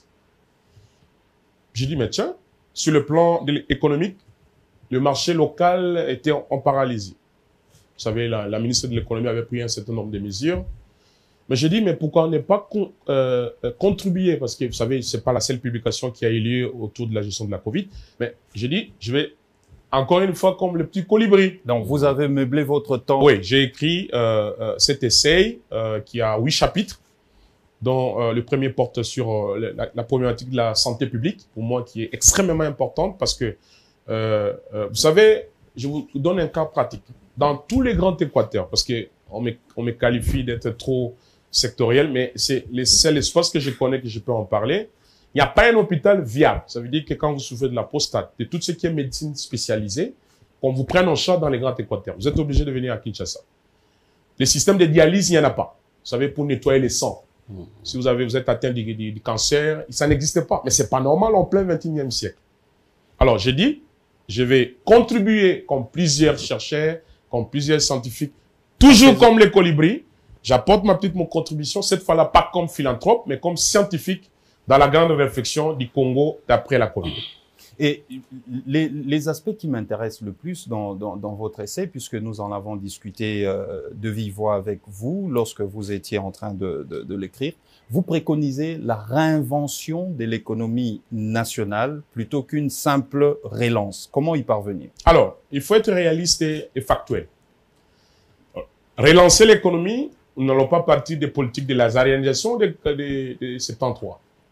J'ai dit, mais tiens, sur le plan économique, le marché local était en paralysie. Vous savez, la ministre de l'économie avait pris un certain nombre de mesures. Mais j'ai dit, mais pourquoi on n'est pas contribué? Parce que, vous savez, c'est pas la seule publication qui a eu lieu autour de la gestion de la Covid. Mais j'ai dit, je vais encore une fois comme le petit colibri.
Donc, vous avez meublé votre temps.
Oui, j'ai écrit cet essai qui a 8 chapitres, dont le premier porte sur la problématique de la santé publique, pour moi qui est extrêmement importante parce que, vous savez, je vous donne un cas pratique. Dans tous les grands Équateurs, parce que on me qualifie d'être trop sectoriel, mais c'est l'espace que je connais que je peux en parler. Il n'y a pas un hôpital viable. Ça veut dire que quand vous souffrez de la prostate, de tout ce qui est médecine spécialisée, qu'on vous prenne en charge dans les grands Équateurs. Vous êtes obligé de venir à Kinshasa. Les systèmes de dialyse, il n'y en a pas. Vous savez, pour nettoyer les sangs. Si vous êtes atteint du cancer, ça n'existe pas. Mais c'est pas normal en plein 21e siècle. Alors, j'ai dit, je vais contribuer comme plusieurs chercheurs, comme plusieurs scientifiques, toujours comme les colibris. J'apporte ma petite contribution, cette fois-là, pas comme philanthrope, mais comme scientifique, dans la grande réflexion du Congo d'après la Covid.
Et les aspects qui m'intéressent le plus dans votre essai, puisque nous en avons discuté de vive voix avec vous lorsque vous étiez en train de l'écrire, vous préconisez la réinvention de l'économie nationale plutôt qu'une simple relance. Comment y parvenir?
Alors, il faut être réaliste et factuel. Relancer l'économie, nous n'allons pas partir des politiques de lazarianisation de 73.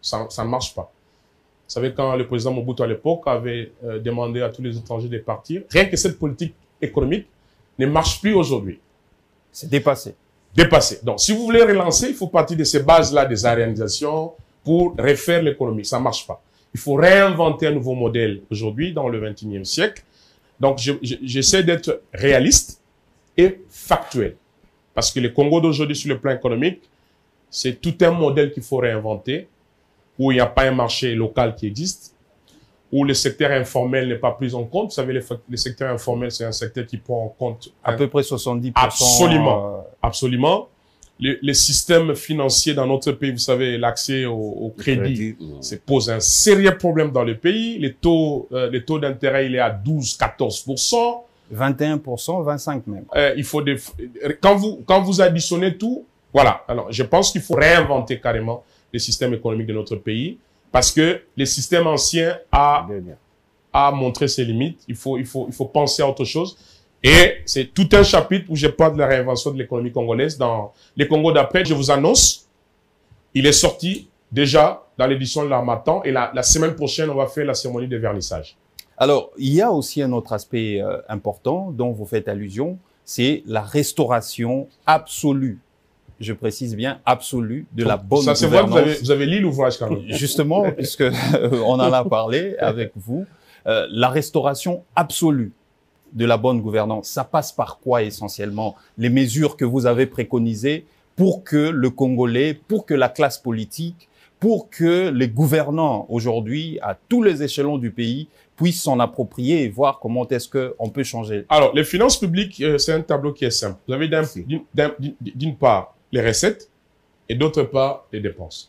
Ça ne marche pas. Vous savez, quand le président Mobutu à l'époque avait demandé à tous les étrangers de partir, rien que cette politique économique ne marche plus aujourd'hui.
C'est dépassé.
Dépassé. Donc, si vous voulez relancer, il faut partir de ces bases-là des organisations pour refaire l'économie. Ça ne marche pas. Il faut réinventer un nouveau modèle aujourd'hui, dans le XXIe siècle. Donc, j'essaie d'être réaliste et factuel. Parce que le Congo d'aujourd'hui, sur le plan économique, c'est tout un modèle qu'il faut réinventer, où il n'y a pas un marché local qui existe, où le secteur informel n'est pas pris en compte. Vous savez, le secteur informel, c'est un secteur qui prend en compte
à peu près 70%.
Absolument, absolument. Les systèmes financiers dans notre pays, vous savez, l'accès au crédit, ça pose un sérieux problème dans le pays. Les taux d'intérêt, il est à 12-14%.
21%, 25% même.
Il faut quand vous additionnez tout, voilà. Alors, je pense qu'il faut réinventer carrément le système économique de notre pays, parce que le système ancien a montré ses limites. Il faut penser à autre chose. Et c'est tout un chapitre où je parle de la réinvention de l'économie congolaise. Dans les Congo d'après, je vous annonce, il est sorti déjà dans l'édition de l'Harmattan, et la semaine prochaine, on va faire la cérémonie de vernissage.
Alors, il y a aussi un autre aspect important dont vous faites allusion, c'est la restauration absolue. Je précise bien absolue de la bonne gouvernance. Ça, c'est vrai que
vous avez lu l'ouvrage quand même.
Justement, puisque on en a parlé avec vous, la restauration absolue de la bonne gouvernance, ça passe par quoi essentiellement? Les mesures que vous avez préconisées pour que le Congolais, pour que la classe politique, pour que les gouvernants aujourd'hui, à tous les échelons du pays, puissent s'en approprier et voir comment est-ce qu'on peut changer.
Alors, les finances publiques, c'est un tableau qui est simple. Vous avez d'une part les recettes et d'autre part les dépenses.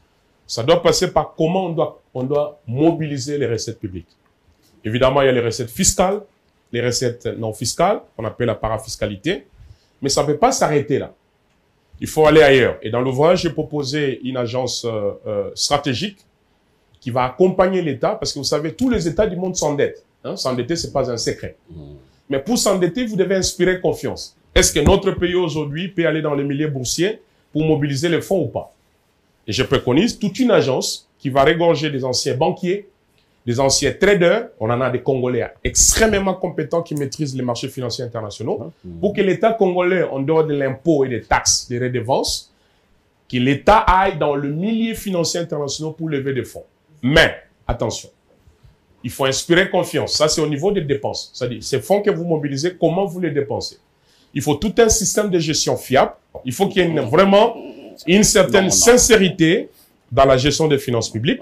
Ça doit passer par comment on doit mobiliser les recettes publiques. Évidemment, il y a les recettes fiscales, les recettes non fiscales, qu'on appelle la parafiscalité, mais ça ne peut pas s'arrêter là. Il faut aller ailleurs. Et dans l'ouvrage, j'ai proposé une agence stratégique qui va accompagner l'État, parce que vous savez, tous les États du monde s'endettent. Hein? S'endetter, ce n'est pas un secret. Mais pour s'endetter, vous devez inspirer confiance. Est-ce que notre pays aujourd'hui peut aller dans les milieux boursiers pour mobiliser les fonds ou pas? Et je préconise toute une agence qui va regorger des anciens banquiers, des anciens traders. On en a des Congolais extrêmement compétents qui maîtrisent les marchés financiers internationaux, pour que l'État congolais, en dehors de l'impôt et des taxes, des redevances, que l'État aille dans le milieu financier international pour lever des fonds. Mais, attention, il faut inspirer confiance. Ça, c'est au niveau des dépenses. C'est-à-dire, ces fonds que vous mobilisez, comment vous les dépensez? Il faut tout un système de gestion fiable. Il faut qu'il y ait vraiment une certaine sincérité dans la gestion des finances publiques,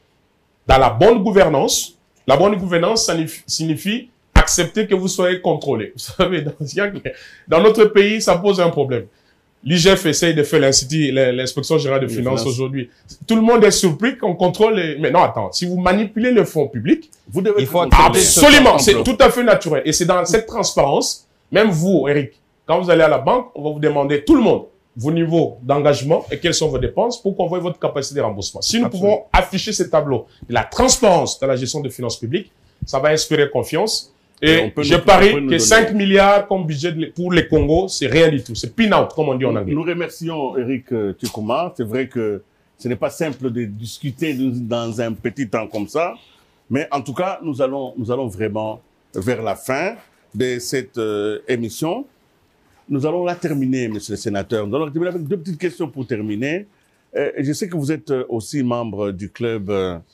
dans la bonne gouvernance. La bonne gouvernance, ça signifie accepter que vous soyez contrôlé. Vous savez, dans notre pays, ça pose un problème. L'IGF essaye de faire l'inspection générale des finances aujourd'hui. Tout le monde est surpris qu'on contrôle les... Mais non, attends, si vous manipulez le fonds public,
vous devez...
Il faut absolument, c'est tout à fait naturel. Et c'est dans cette transparence, même vous, Eric, quand vous allez à la banque, on va vous demander, tout le monde, vos niveaux d'engagement et quelles sont vos dépenses pour qu'on voit votre capacité de remboursement. Si nous pouvons afficher ces tableaux de la transparence dans la gestion des finances publiques, ça va inspirer confiance. Et je parie que 5 milliards comme budget pour les Congo, c'est rien du tout. C'est pin-out, comme on dit en anglais.
Nous remercions Eric Tchoukouma. C'est vrai que ce n'est pas simple de discuter dans un petit temps comme ça. Mais en tout cas, nous allons vraiment vers la fin de cette émission. Nous allons la terminer, monsieur le sénateur. Nous allons terminer avec deux petites questions pour terminer. Je sais que vous êtes aussi membre du club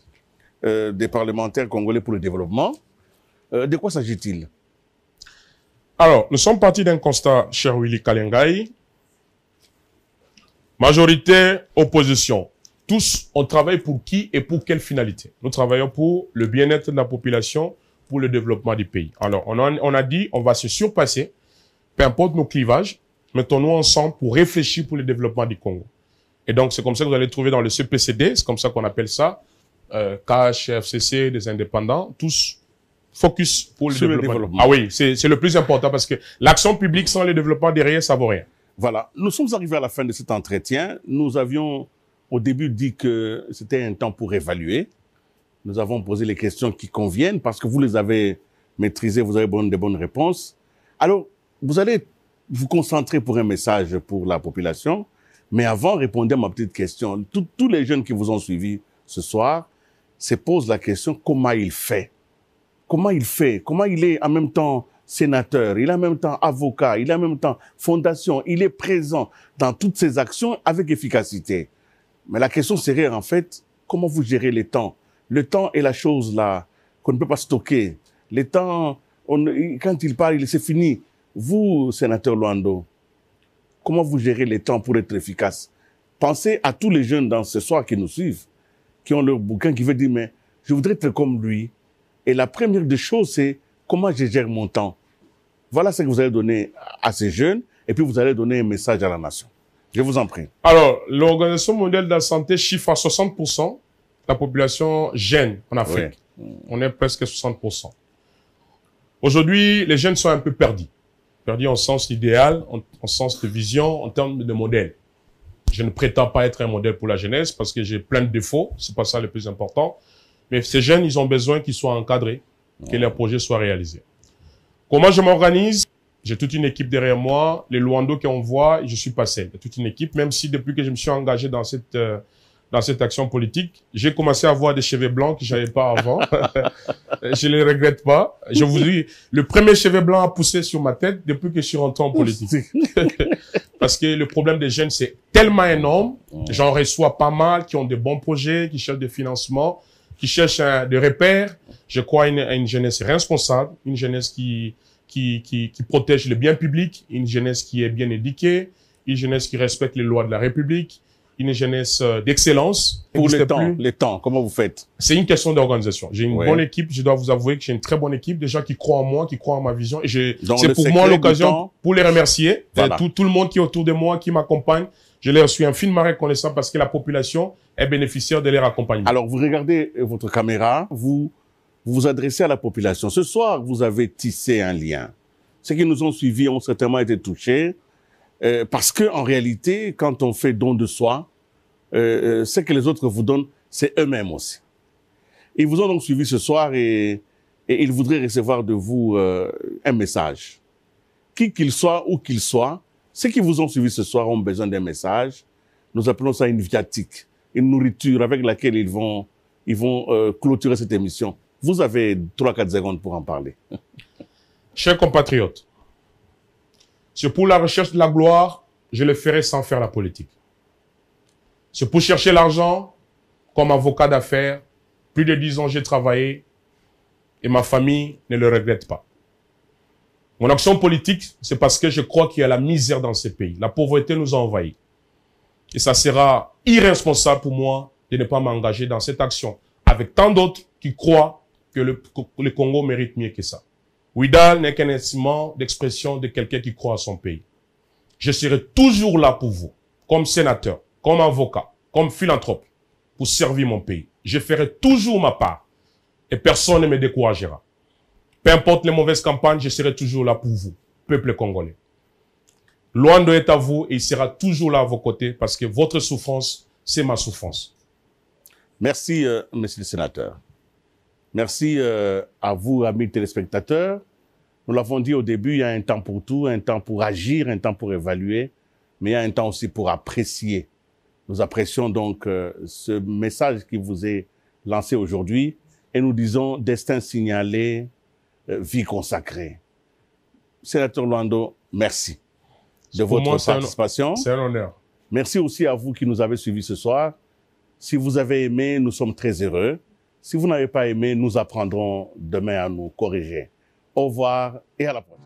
des parlementaires congolais pour le développement. De quoi s'agit-il?
Alors, nous sommes partis d'un constat, cher Willy Kalengai. Majorité, opposition. Tous, on travaille pour qui et pour quelle finalité? Nous travaillons pour le bien-être de la population, pour le développement du pays. Alors, on a dit, on va se surpasser, peu importe nos clivages, mettons-nous ensemble pour réfléchir pour le développement du Congo. Et donc, c'est comme ça que vous allez trouver dans le CPCD, c'est comme ça qu'on appelle ça, KH, FCC, des indépendants, tous focus pour le développement. Ah oui, c'est le plus important parce que l'action publique sans le développement derrière, ça vaut rien.
Voilà. Nous sommes arrivés à la fin de cet entretien. Nous avions au début dit que c'était un temps pour évaluer. Nous avons posé les questions qui conviennent parce que vous les avez maîtrisées, vous avez des bonnes réponses. Alors, vous allez vous concentrer pour un message pour la population. Mais avant, répondez à ma petite question. Tous les jeunes qui vous ont suivi ce soir se posent la question comment il fait. Comment il fait? Comment il est en même temps sénateur, il est en même temps avocat, il est en même temps fondation, il est présent dans toutes ces actions avec efficacité. Mais la question serait en fait, comment vous gérez les temps? Le temps est la chose là qu'on ne peut pas stocker. Le temps, quand il parle, c'est fini. Vous, sénateur Luando, comment vous gérez les temps pour être efficace? Pensez à tous les jeunes dans ce soir qui nous suivent, qui ont leur bouquin, qui veulent dire, mais je voudrais être comme lui. Et la première des choses, c'est comment je gère mon temps. Voilà ce que vous allez donner à ces jeunes, et puis vous allez donner un message à la nation. Je vous en prie.
Alors, l'Organisation mondiale de la santé chiffre à 60% la population jeune en Afrique. Oui. On est presque 60%. Aujourd'hui, les jeunes sont un peu perdus. Perdus en sens idéal, en sens de vision, en termes de modèle. Je ne prétends pas être un modèle pour la jeunesse parce que j'ai plein de défauts. C'est pas ça le plus important. Mais ces jeunes, ils ont besoin qu'ils soient encadrés, que leurs projets soient réalisés. Comment je m'organise? J'ai toute une équipe derrière moi. Les Luando qu'on voit, je suis pas seul. Il y a toute une équipe, même si depuis que je me suis engagé dans cette action politique, j'ai commencé à avoir des cheveux blancs que j'avais pas avant. Je les regrette pas. Je vous dis, le premier cheveu blanc a poussé sur ma tête depuis que je suis rentré en politique. Parce que le problème des jeunes, c'est tellement énorme. J'en reçois pas mal qui ont de bons projets, qui cherchent des financements, qui cherchent des repères. Je crois à une jeunesse responsable, une jeunesse qui protège le bien public, une jeunesse qui est bien éduquée, une jeunesse qui respecte les lois de la République, une jeunesse d'excellence.
Pour les temps, comment vous faites?
C'est une question d'organisation. J'ai une bonne équipe, je dois vous avouer que j'ai une très bonne équipe, des gens qui croient en moi, qui croient en ma vision. Et c'est pour moi l'occasion pour les remercier. Voilà. Tout le monde qui est autour de moi, qui m'accompagne, je leur suis infiniment reconnaissant parce que la population est bénéficiaire de leur accompagnement.
Alors, vous regardez votre caméra, vous vous adressez à la population. Ce soir, vous avez tissé un lien. Ceux qui nous ont suivis ont certainement été touchés parce que en réalité, quand on fait don de soi, ce que les autres vous donnent, c'est eux-mêmes aussi. Ils vous ont donc suivi ce soir et ils voudraient recevoir de vous un message. Qui qu'il soit, où qu'il soit, ceux qui vous ont suivi ce soir ont besoin d'un message. Nous appelons ça une viatique, une nourriture avec laquelle ils vont clôturer cette émission. Vous avez 3-4 secondes pour en parler.
Chers compatriotes, c'est pour la recherche de la gloire, je le ferai sans faire la politique. C'est pour chercher l'argent, comme avocat d'affaires, plus de 10 ans j'ai travaillé et ma famille ne le regrette pas. Mon action politique, c'est parce que je crois qu'il y a la misère dans ce pays. La pauvreté nous a envahis. Et ça sera irresponsable pour moi de ne pas m'engager dans cette action avec tant d'autres qui croient que le Congo mérite mieux que ça. Ouidal n'est qu'un instrument d'expression de quelqu'un qui croit à son pays. Je serai toujours là pour vous, comme sénateur, comme avocat, comme philanthrope, pour servir mon pays. Je ferai toujours ma part et personne ne me découragera. Peu importe les mauvaises campagnes, je serai toujours là pour vous, peuple congolais. Luando est à vous et il sera toujours là à vos côtés parce que votre souffrance, c'est ma souffrance.
Merci, monsieur le sénateur. Merci à vous, amis téléspectateurs. Nous l'avons dit au début, il y a un temps pour tout, un temps pour agir, un temps pour évaluer, mais il y a un temps aussi pour apprécier. Nous apprécions donc ce message qui vous est lancé aujourd'hui et nous disons destin signalé, vie consacrée. Sénateur Luando, merci de votre participation.
C'est un honneur.
Merci aussi à vous qui nous avez suivis ce soir. Si vous avez aimé, nous sommes très heureux. Si vous n'avez pas aimé, nous apprendrons demain à nous corriger. Au revoir et à la prochaine.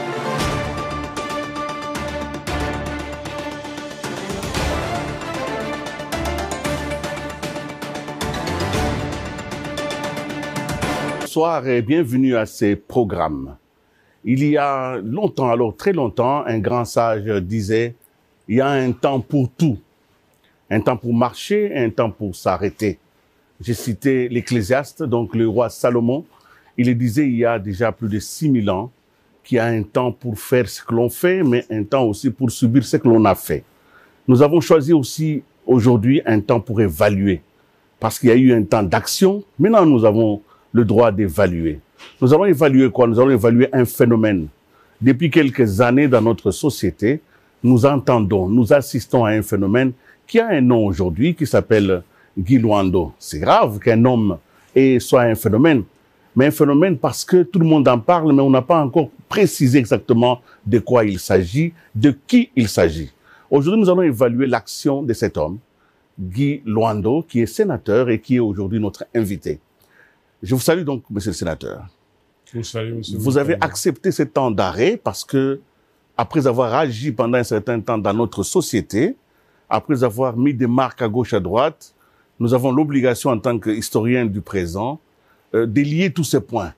Bonsoir et bienvenue à ces programmes. Il y a longtemps, alors très longtemps, un grand sage disait « il y a un temps pour tout, un temps pour marcher, un temps pour s'arrêter ». J'ai cité l'Ecclésiaste, donc le roi Salomon. Il disait il y a déjà plus de 6000 ans qu'il y a un temps pour faire ce que l'on fait, mais un temps aussi pour subir ce que l'on a fait. Nous avons choisi aussi aujourd'hui un temps pour évaluer, parce qu'il y a eu un temps d'action. Maintenant, nous avons le droit d'évaluer. Nous allons évaluer quoi? Nous allons évaluer un phénomène. Depuis quelques années dans notre société, nous entendons, nous assistons à un phénomène qui a un nom aujourd'hui, qui s'appelle Guy Luando. C'est grave qu'un homme soit un phénomène, mais un phénomène parce que tout le monde en parle, mais on n'a pas encore précisé exactement de quoi il s'agit, de qui il s'agit. Aujourd'hui, nous allons évaluer l'action de cet homme, Guy Luando, qui est sénateur et qui est aujourd'hui notre invité. Je vous salue donc, monsieur le sénateur.
Je vous salue, monsieur.
Vous avez accepté ce temps d'arrêt parce que, après avoir agi pendant un certain temps dans notre société, après avoir mis des marques à gauche, à droite, nous avons l'obligation en tant qu'historiens du présent de lier tous ces points,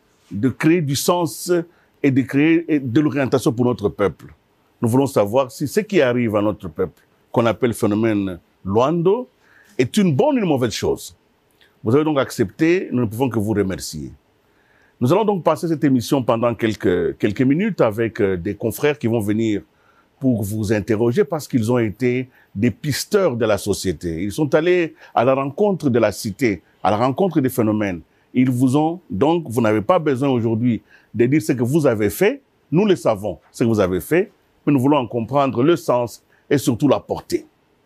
de créer du sens et de créer de l'orientation pour notre peuple. Nous voulons savoir si ce qui arrive à notre peuple, qu'on appelle phénomène Luando, est une bonne ou une mauvaise chose. Vous avez donc accepté, nous ne pouvons que vous remercier. Nous allons donc passer cette émission pendant quelques minutes avec des confrères qui vont venir pour vous interroger parce qu'ils ont été des pisteurs de la société. Ils sont allés à la rencontre de la cité, à la rencontre des phénomènes. Ils vous ont, donc, vous n'avez pas besoin aujourd'hui de dire ce que vous avez fait. Nous le savons, ce que vous avez fait, mais nous voulons en comprendre le sens et surtout la portée.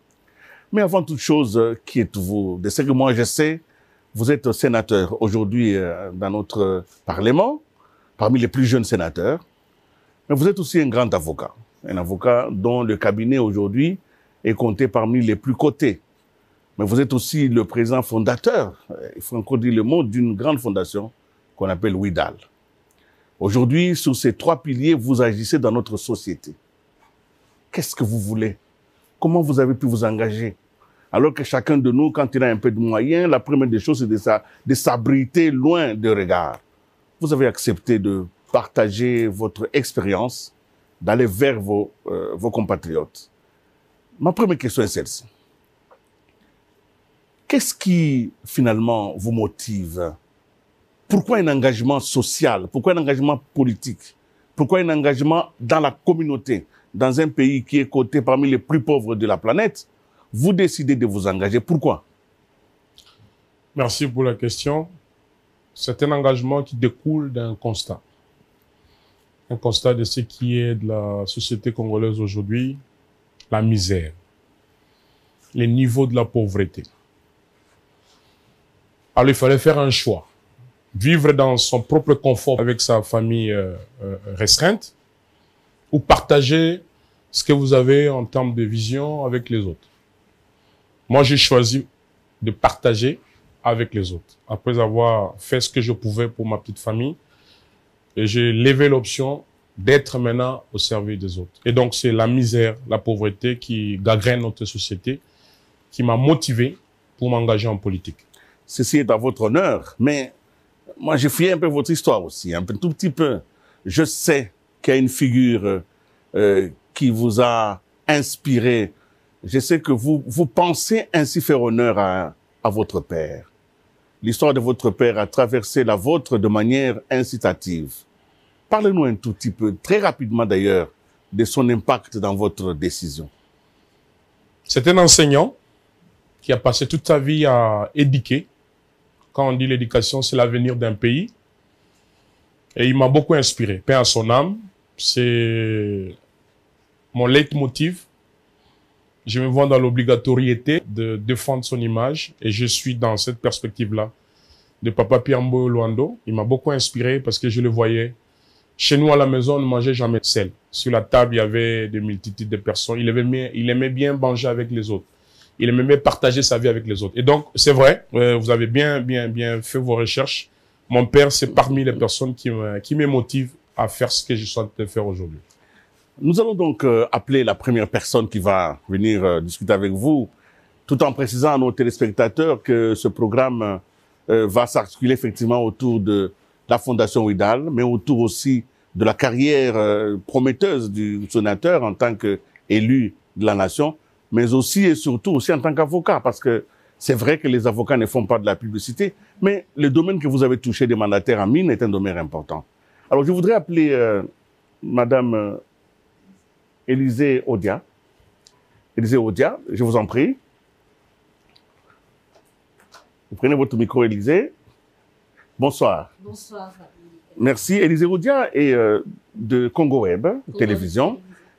Mais avant toute chose, qui êtes-vous? De ce que moi je sais, vous êtes sénateur aujourd'hui dans notre Parlement, parmi les plus jeunes sénateurs, mais vous êtes aussi un grand avocat. Un avocat dont le cabinet aujourd'hui est compté parmi les plus cotés. Mais vous êtes aussi le président fondateur, il faut encore dire le mot, d'une grande fondation qu'on appelle WIDAL. Aujourd'hui, sur ces trois piliers, vous agissez dans notre société. Qu'est-ce que vous voulez? Comment vous avez pu vous engager? Alors que chacun de nous, quand il a un peu de moyens, la première des choses, c'est de s'abriter loin de regard. Vous avez accepté de partager votre expérience, d'aller vers vos compatriotes. Ma première question est celle-ci. Qu'est-ce qui, finalement, vous motive? Pourquoi un engagement social? Pourquoi un engagement politique? Pourquoi un engagement dans la communauté? Dans un pays qui est coté parmi les plus pauvres de la planète, vous décidez de vous engager. Pourquoi?
Merci pour la question. C'est un engagement qui découle d'un constat. Un constat de ce qui est de la société congolaise aujourd'hui, la misère, les niveaux de la pauvreté. Alors il fallait faire un choix. Vivre dans son propre confort avec sa famille restreinte ou partager ce que vous avez en termes de vision avec les autres. Moi, j'ai choisi de partager avec les autres. Après avoir fait ce que je pouvais pour ma petite famille, et j'ai levé l'option d'être maintenant au service des autres. Et donc, c'est la misère, la pauvreté qui gangrène notre société, qui m'a motivé pour m'engager en politique.
Ceci est à votre honneur, mais moi, j'ai fouillé un peu votre histoire aussi, un tout petit peu. Je sais qu'il y a une figure qui vous a inspiré. Je sais que vous pensez ainsi faire honneur à votre père. L'histoire de votre père a traversé la vôtre de manière incitative. Parlez-nous un tout petit peu, très rapidement d'ailleurs, de son impact dans votre décision.
C'est un enseignant qui a passé toute sa vie à éduquer. Quand on dit l'éducation, c'est l'avenir d'un pays. Et il m'a beaucoup inspiré. Paix à son âme, c'est mon leitmotiv. Je me vois dans l'obligatoriété de défendre son image et je suis dans cette perspective-là de Papa Pierre-Mboyo Luando. Il m'a beaucoup inspiré parce que je le voyais. Chez nous à la maison, on ne mangeait jamais seul. Sur la table, il y avait des multitudes de personnes. Il aimait bien manger avec les autres. Il aimait bien partager sa vie avec les autres. Et donc, c'est vrai, vous avez bien fait vos recherches. Mon père, c'est parmi les personnes qui me motivent à faire ce que je suis en train de faire aujourd'hui.
Nous allons donc appeler la première personne qui va venir discuter avec vous, tout en précisant à nos téléspectateurs que ce programme va s'articuler effectivement autour de la Fondation WIDAL, mais autour aussi de la carrière prometteuse du sénateur en tant qu'élu de la nation, mais aussi et surtout aussi en tant qu'avocat, parce que c'est vrai que les avocats ne font pas de la publicité, mais le domaine que vous avez touché des mandataires en mine est un domaine important. Alors je voudrais appeler Madame Élisée Odia. Élisée Odia, je vous en prie. Vous prenez votre micro, Élisée. Bonsoir.
Bonsoir.
Merci. Élisée Odia est de Congo Web, télévision.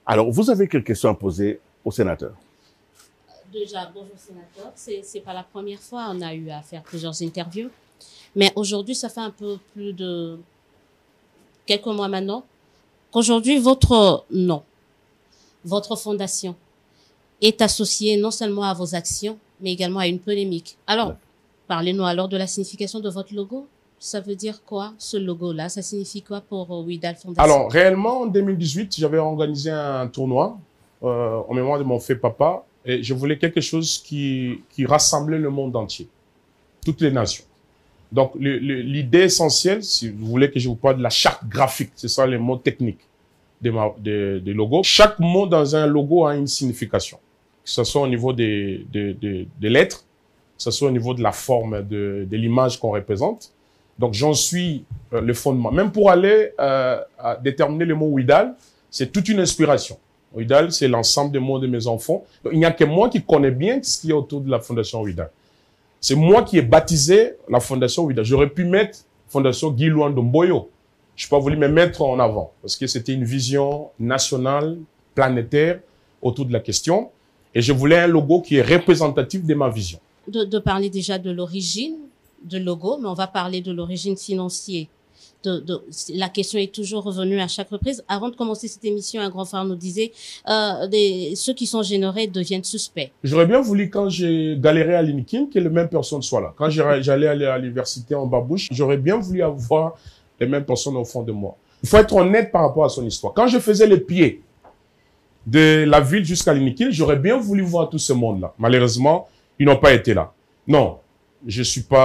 Alors, vous avez quelques questions à poser au sénateur?
Déjà, bonjour sénateur. C'est pas la première fois, on a eu à faire plusieurs interviews. Mais aujourd'hui, ça fait un peu plus de quelques mois maintenant qu'aujourd'hui, votre nom, votre fondation est associée non seulement à vos actions, mais également à une polémique. Alors, parlez-nous alors de la signification de votre logo. Ça veut dire quoi, ce logo-là? Ça signifie quoi pour Ouidal Fondation?
Alors, réellement, en 2018, j'avais organisé un tournoi en mémoire de mon fait papa. Et je voulais quelque chose qui rassemblait le monde entier, toutes les nations. Donc, l'idée essentielle, si vous voulez que je vous parle de la charte graphique, c'est ça les mots techniques des logos. Chaque mot dans un logo a une signification, que ce soit au niveau des lettres, que ce soit au niveau de la forme de l'image qu'on représente. Donc, j'en suis le fondement. Même pour aller à déterminer le mot Ouidal, c'est toute une inspiration. Ouidal, c'est l'ensemble des mots de mes enfants. Donc, il n'y a que moi qui connais bien ce qu'il y a autour de la Fondation Ouidal. C'est moi qui ai baptisé la Fondation Ouidal. J'aurais pu mettre Fondation Guy Luando Mboyo. Je n'ai pas voulu me mettre en avant parce que c'était une vision nationale, planétaire autour de la question. Et je voulais un logo qui est représentatif de ma vision.
De parler déjà de l'origine du logo, mais on va parler de l'origine financière. La question est toujours revenue à chaque reprise. Avant de commencer cette émission, un grand frère nous disait ceux qui sont générés deviennent suspects.
J'aurais bien voulu, quand j'ai galéré à l'INIKIN, que les mêmes personnes soient là. Quand j'allais aller à l'université en Babouche, j'aurais bien voulu avoir les mêmes personnes au fond de moi. Il faut être honnête par rapport à son histoire. Quand je faisais les pieds de la ville jusqu'à l'INIKIN, j'aurais bien voulu voir tout ce monde-là. Malheureusement, ils n'ont pas été là. Non, je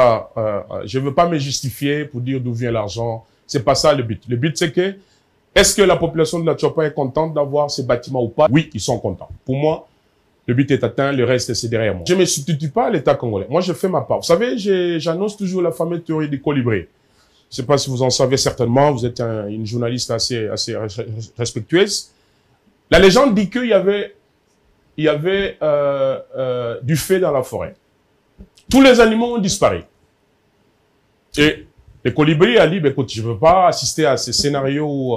ne veux pas me justifier pour dire d'où vient l'argent. C'est pas ça le but. Le but, c'est que, est-ce que la population de la Tchouapa est contente d'avoir ces bâtiments ou pas? Oui, ils sont contents. Pour moi, le but est atteint, le reste, c'est derrière moi. Je ne me substitue pas à l'État congolais. Moi, je fais ma part. Vous savez, j'annonce toujours la fameuse théorie du colibri. Je ne sais pas si vous en savez certainement. Vous êtes une journaliste assez respectueuse. La légende dit qu'il y avait du feu dans la forêt. Tous les animaux ont disparu. Et le colibri a dit, écoute, je ne veux pas assister à ce scénario où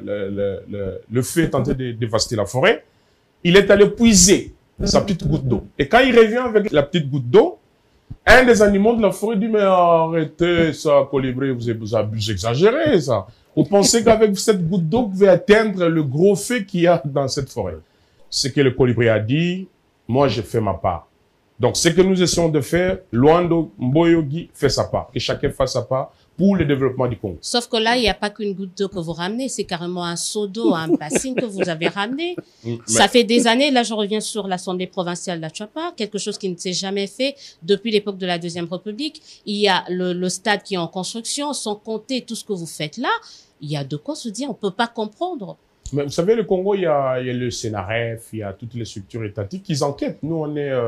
le feu est en train de dévaster la forêt. Il est allé puiser sa petite goutte d'eau. Et quand il revient avec la petite goutte d'eau, un des animaux de la forêt dit, mais arrêtez ça, colibri, vous exagérez ça. Vous pensez qu'avec cette goutte d'eau, vous pouvez atteindre le gros feu qu'il y a dans cette forêt. Ce que le colibri a dit, moi, j'ai fait ma part. Donc, ce que nous essayons de faire, Luando Mboyo Guy fait sa part. Que chacun fasse sa part pour le développement du Congo.
Sauf que là, il n'y a pas qu'une goutte d'eau que vous ramenez, c'est carrément un seau d'eau, un bassin que vous avez ramené. Ça fait des années, là je reviens sur l'Assemblée provinciale de la Tchouapa, quelque chose qui ne s'est jamais fait depuis l'époque de la Deuxième République. Il y a le stade qui est en construction, sans compter tout ce que vous faites là. Il y a de quoi se dire, on ne peut pas comprendre.
Mais vous savez, le Congo, il y a le CNRF, il y a toutes les structures étatiques qui enquêtent. Nous,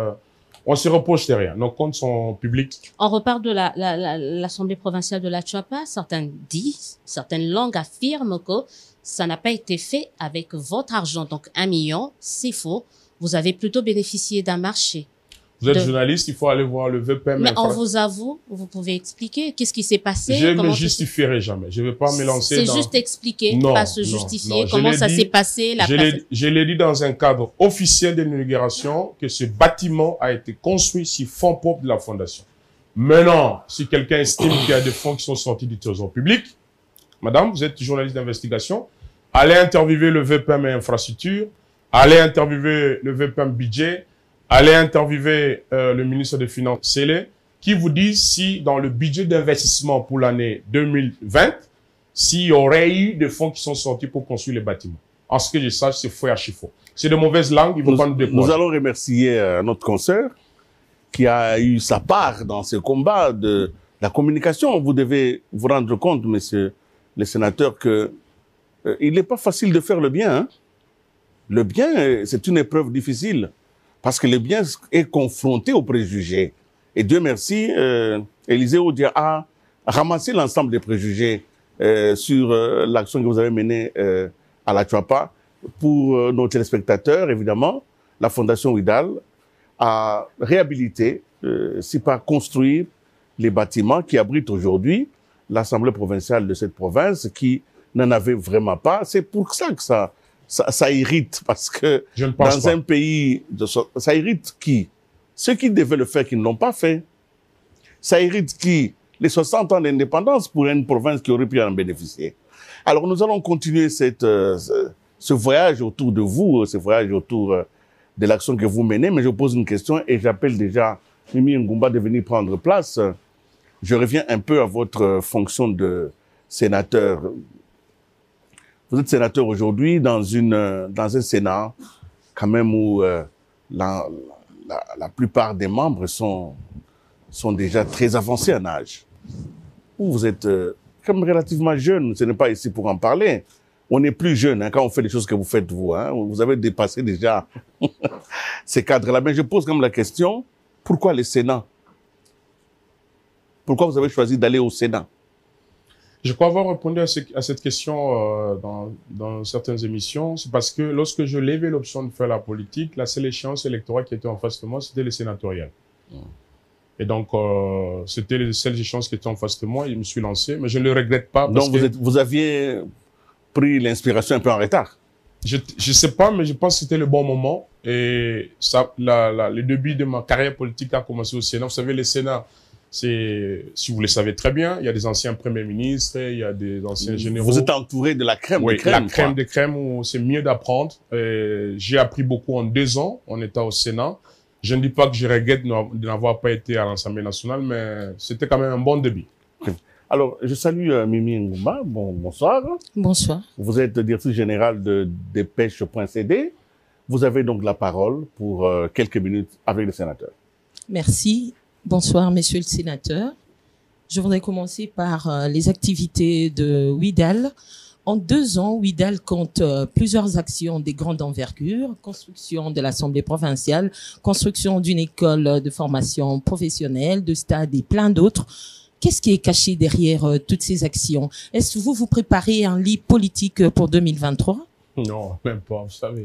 on se reproche de rien. Nos comptes sont publics.
On repart de l'Assemblée provinciale de la Tchouapa. Certaines langues affirment que ça n'a pas été fait avec votre argent. Donc 1 million, c'est faux. Vous avez plutôt bénéficié d'un marché.
Vous êtes journaliste, il faut aller voir le VPM.
Mais on vous avoue, vous pouvez expliquer qu'est-ce qui s'est passé?
Je ne me justifierai jamais. Je ne vais pas me lancer dans...
C'est juste expliquer, pas se justifier. Comment ça s'est passé?
Je l'ai dit dans un cadre officiel de l'inauguration que ce bâtiment a été construit sur fonds propres de la Fondation. Maintenant, si quelqu'un estime qu'il y a des fonds qui sont sortis du trésor public, madame, vous êtes journaliste d'investigation, allez interviewer le VPM infrastructure, allez interviewer le VPM budget, allez interviewer le ministre des Finances, Célé, qui vous dit si dans le budget d'investissement pour l'année 2020, s'il y aurait eu des fonds qui sont sortis pour construire les bâtiments. En ce que je sache, c'est faux et archi-faux. C'est de mauvaises langues, il ne faut pas nous décourager.
Nous allons remercier notre consoeur qui a eu sa part dans ce combat de la communication. Vous devez vous rendre compte, monsieur le sénateur, que il n'est pas facile de faire le bien. Hein. Le bien, c'est une épreuve difficile. Parce que le bien est confronté aux préjugés. Et Dieu merci, Élisée Oudia a ramassé l'ensemble des préjugés sur l'action que vous avez menée à la Tchouapa. Pour nos téléspectateurs, évidemment, la Fondation Ouidal a réhabilité, si pas construire, les bâtiments qui abritent aujourd'hui l'Assemblée provinciale de cette province qui n'en avait vraiment pas. C'est pour ça que ça irrite parce que dans un pays, ça irrite qui? Ceux qui devaient le faire, qui ne l'ont pas fait. Ça irrite qui? Les 60 ans d'indépendance pour une province qui aurait pu en bénéficier. Alors nous allons continuer ce voyage autour de vous, ce voyage autour de l'action que vous menez, mais je pose une question et j'appelle déjà Mimi Ngumba de venir prendre place. Je reviens un peu à votre fonction de sénateur. Vous êtes sénateur aujourd'hui dans un Sénat quand même où la plupart des membres sont déjà très avancés en âge. Vous êtes comme relativement jeune, ce n'est pas ici pour en parler. On est plus jeune quand on fait les choses que vous faites vous. Vous avez dépassé déjà ces cadres-là. Mais je pose comme la question, pourquoi le Sénat? Pourquoi vous avez choisi d'aller au Sénat?
Je crois avoir répondu à cette question dans certaines émissions. C'est parce que lorsque je levais l'option de faire la politique, la seule échéance électorale qui était en face de moi, c'était les sénatoriales. Et donc, c'était les seules échéances qui étaient en face de moi et je me suis lancé. Mais je ne le regrette pas. Parce
donc, vous aviez pris l'inspiration un peu en retard?
Je ne sais pas, mais je pense que c'était le bon moment. Et ça, le début de ma carrière politique a commencé au Sénat. Vous savez, le Sénat, c'est, si vous le savez très bien, il y a des anciens premiers ministres, il y a des anciens généraux.
Vous êtes entouré de la crème
de
crème.
La crème de crème où c'est mieux d'apprendre. J'ai appris beaucoup en 2 ans en étant au Sénat. Je ne dis pas que je regrette de n'avoir pas été à l'Assemblée nationale, mais c'était quand même un bon début.
Alors, je salue Mimi Ngumba. Bonsoir.
Bonsoir.
Vous êtes directrice générale de Dépêche.cd. Vous avez donc la parole pour quelques minutes avec le sénateur.
Merci. Bonsoir, monsieur le sénateur. Je voudrais commencer par les activités de WIDAL. En 2 ans, WIDAL compte plusieurs actions de grande envergure, construction de l'Assemblée provinciale, construction d'une école de formation professionnelle, de stade et plein d'autres. Qu'est-ce qui est caché derrière toutes ces actions? Est-ce que vous préparez un lit politique pour 2023?
Non, même pas, vous savez.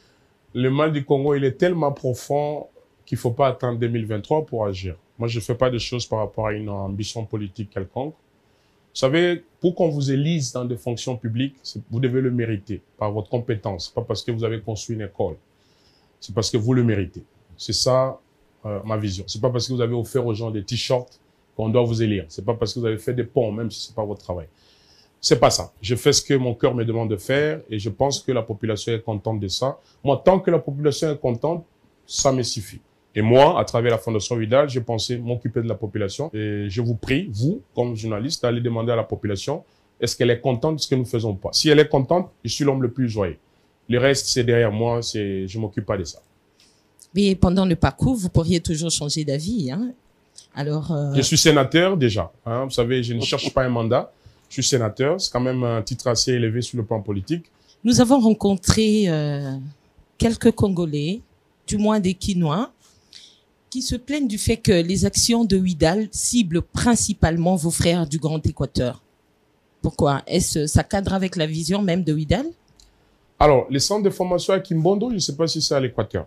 Le mal du Congo, il est tellement profond qu'il ne faut pas attendre 2023 pour agir. Moi, je ne fais pas de choses par rapport à une ambition politique quelconque. Vous savez, pour qu'on vous élise dans des fonctions publiques, vous devez le mériter par votre compétence. Pas parce que vous avez construit une école. C'est parce que vous le méritez. C'est ça, ma vision. C'est pas parce que vous avez offert aux gens des t-shirts qu'on doit vous élire. C'est pas parce que vous avez fait des ponts, même si c'est pas votre travail. C'est pas ça. Je fais ce que mon cœur me demande de faire et je pense que la population est contente de ça. Moi, tant que la population est contente, ça me suffit. Et moi, à travers la Fondation WIDAL, j'ai pensé m'occuper de la population. Et je vous prie, vous, comme journaliste, d'aller demander à la population, est-ce qu'elle est contente de ce que nous faisons pas? Si elle est contente, je suis l'homme le plus joyeux. Le reste, c'est derrière moi, je m'occupe pas de ça.
Mais pendant le parcours, vous pourriez toujours changer d'avis, hein? Alors,
je suis sénateur déjà. Hein, vous savez, je ne cherche pas un mandat. Je suis sénateur. C'est quand même un titre assez élevé sur le plan politique.
Nous avons rencontré quelques Congolais, du moins des Quinois, qui se plaignent du fait que les actions de WIDAL ciblent principalement vos frères du Grand Équateur. Pourquoi? Est-ce ça cadre avec la vision même de WIDAL?
Alors, les centres de formation à Kimbondo, je ne sais pas si c'est à l'Équateur.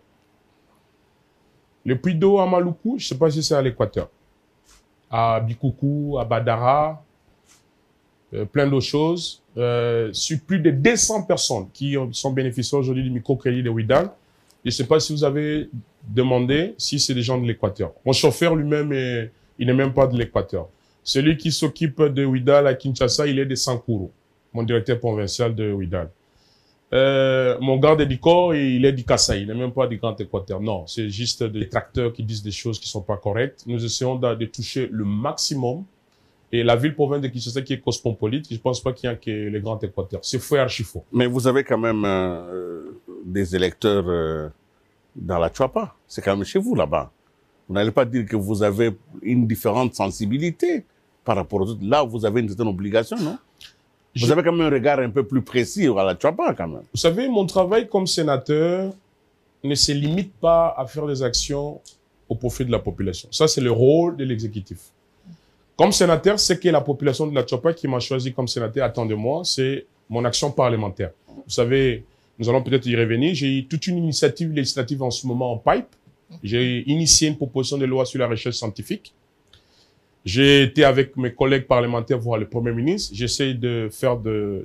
Le Puy d'eau à Maluku, je ne sais pas si c'est à l'Équateur. À Bikoukou, à Badara, plein d'autres choses. Sur plus de 200 personnes qui sont bénéficiaires aujourd'hui du microcrédit de WIDAL. Je ne sais pas si vous avez demandé si c'est des gens de l'Équateur. Mon chauffeur lui-même, il n'est même pas de l'Équateur. Celui qui s'occupe de WIDAL à Kinshasa, il est de Sankuru, mon directeur provincial de WIDAL. Mon garde du corps, il est du Kasaï, il n'est même pas du Grand Équateur. Non, c'est juste des tracteurs qui disent des choses qui ne sont pas correctes. Nous essayons de toucher le maximum. Et la ville-province de Kinshasa qui est cosmopolite, je ne pense pas qu'il y a que le Grand Équateur. C'est faux et archi faux.
Mais vous avez quand même des électeurs dans la Tchouapa. C'est quand même chez vous là-bas. Vous n'allez pas dire que vous avez une différente sensibilité par rapport aux autres. Là, vous avez une certaine obligation, non? Vous avez quand même un regard un peu plus précis à la Tchouapa, quand même.
Vous savez, mon travail comme sénateur ne se limite pas à faire des actions au profit de la population. Ça, c'est le rôle de l'exécutif. Comme sénateur, c'est que la population de la Tchouapa qui m'a choisi comme sénateur attend de moi, c'est mon action parlementaire. Vous savez, nous allons peut-être y revenir. J'ai eu toute une initiative législative en ce moment en pipe. J'ai initié une proposition de loi sur la recherche scientifique. J'ai été avec mes collègues parlementaires voir le Premier ministre. J'essaie de faire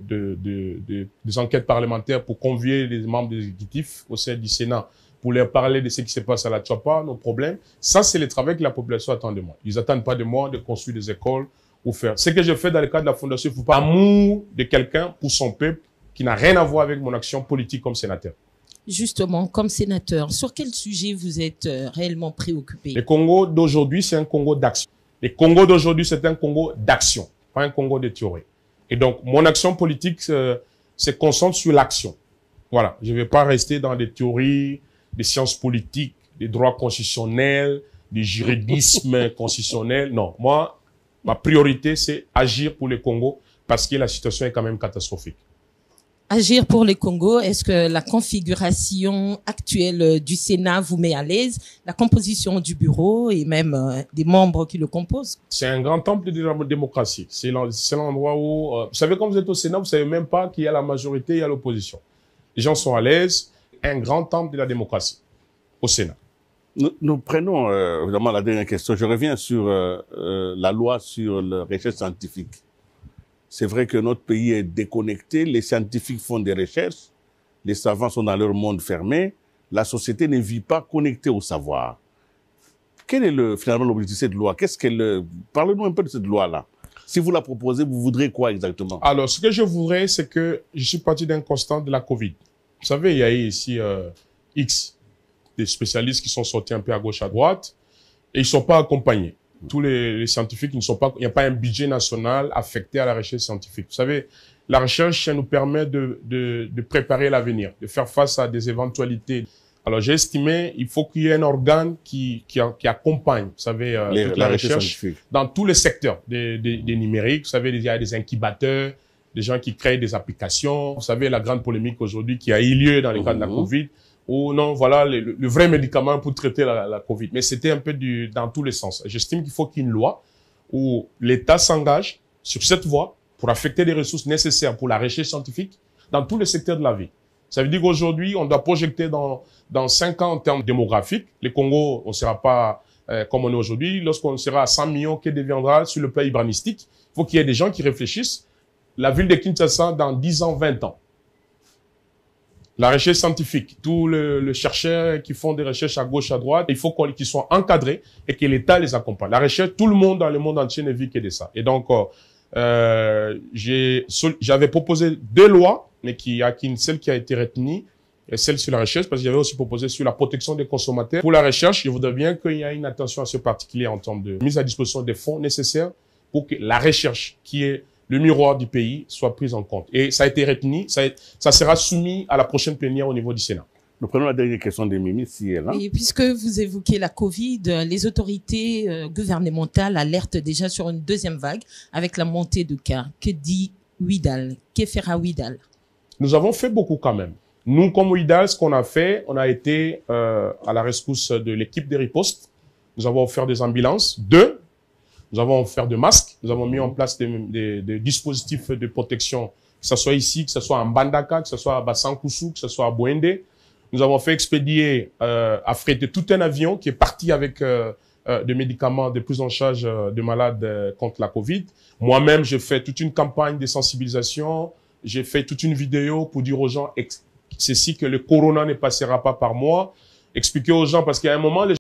des enquêtes parlementaires pour convier les membres des exécutifs au sein du Sénat pour leur parler de ce qui se passe à la Tchapa, nos problèmes. Ça, c'est le travail que la population attend de moi. Ils n'attendent pas de moi de construire des écoles ou faire. Ce que je fais dans le cadre de la Fondation, il ne faut pas amour de quelqu'un pour son peuple qui n'a rien à voir avec mon action politique comme sénateur.
Justement, comme sénateur, sur quel sujet vous êtes réellement préoccupé?
Le Congo d'aujourd'hui, c'est un Congo d'action. Le Congo d'aujourd'hui, c'est un Congo d'action, pas un Congo de théorie. Et donc, mon action politique se concentre sur l'action. Voilà, je ne vais pas rester dans des théories, des sciences politiques, des droits constitutionnels, des juridismes constitutionnels. Non, moi, ma priorité, c'est agir pour le Congo parce que la situation est quand même catastrophique.
Agir pour le Congo, est-ce que la configuration actuelle du Sénat vous met à l'aise? La composition du bureau et même des membres qui le composent?
C'est un grand temple de la démocratie. C'est l'endroit où... vous savez, quand vous êtes au Sénat, vous savez même pas qu'il y a la majorité et il y a l'opposition. Les gens sont à l'aise. Un grand temple de la démocratie au Sénat.
Nous prenons évidemment la dernière question. Je reviens sur la loi sur la recherche scientifique. C'est vrai que notre pays est déconnecté, les scientifiques font des recherches, les savants sont dans leur monde fermé, la société ne vit pas connectée au savoir. Quel est finalement l'objectif de cette loi? Parlez-nous un peu de cette loi-là. Si vous la proposez, vous voudrez quoi exactement?
Alors, ce que je voudrais, c'est que je suis parti d'un constat de la Covid. Vous savez, il y a eu ici X, des spécialistes qui sont sortis un peu à gauche, à droite, et ils ne sont pas accompagnés. Tous les scientifiques ne sont pas, il n'y a pas un budget national affecté à la recherche scientifique. Vous savez, la recherche, ça nous permet de préparer l'avenir, de faire face à des éventualités. Alors, j'ai estimé, il faut qu'il y ait un organe qui accompagne, vous savez, toute la recherche dans tous les secteurs des numériques. Vous savez, il y a des incubateurs, des gens qui créent des applications. Vous savez, la grande polémique aujourd'hui qui a eu lieu dans le cadre de la Covid, ou non, voilà, le vrai médicament pour traiter la Covid. Mais c'était un peu dans tous les sens. J'estime qu'il faut qu'il y ait une loi où l'État s'engage sur cette voie pour affecter les ressources nécessaires pour la recherche scientifique dans tous les secteurs de la vie. Ça veut dire qu'aujourd'hui, on doit projeter dans 5 ans en termes démographiques. Le Congo, on ne sera pas comme on est aujourd'hui. Lorsqu'on sera à 100 millions, que deviendra sur le plan urbanistique? Il faut qu'il y ait des gens qui réfléchissent. La ville de Kinshasa dans 10 ans, 20 ans. La recherche scientifique, tous les chercheurs qui font des recherches à gauche, à droite, il faut qu'ils soient encadrés et que l'État les accompagne. La recherche, tout le monde dans le monde entier ne vit que de ça. Et donc, j'avais proposé 2 lois, mais celle qui a été retenue, et celle sur la recherche, parce que j'avais aussi proposé sur la protection des consommateurs. Pour la recherche, je voudrais bien qu'il y ait une attention assez particulière en termes de mise à disposition des fonds nécessaires pour que la recherche, qui est le miroir du pays, soit prise en compte. Et ça a été retenu, ça sera soumis à la prochaine plénière au niveau du Sénat.
Nous prenons la dernière question de Mimi, si elle est là.
Et puisque vous évoquez la Covid, les autorités gouvernementales alertent déjà sur une deuxième vague avec la montée de cas. Que dit WIDAL? Que fera WIDAL?
Nous avons fait beaucoup quand même. Nous, comme WIDAL, ce qu'on a fait, on a été à la rescousse de l'équipe de riposte. Nous avons offert des ambulances, 2. Nous avons offert des masques. Nous avons mis en place des dispositifs de protection, que ce soit ici, que ce soit en Mbandaka, que ce soit à Bassankoussou, que ce soit à Bouendé. Nous avons fait expédier, affréter tout un avion qui est parti avec des médicaments de prise en charge de malades contre la Covid. Moi-même, j'ai fait toute une campagne de sensibilisation. J'ai fait toute une vidéo pour dire aux gens ceci, que le corona ne passera pas par moi. Expliquer aux gens, parce qu'à un moment, les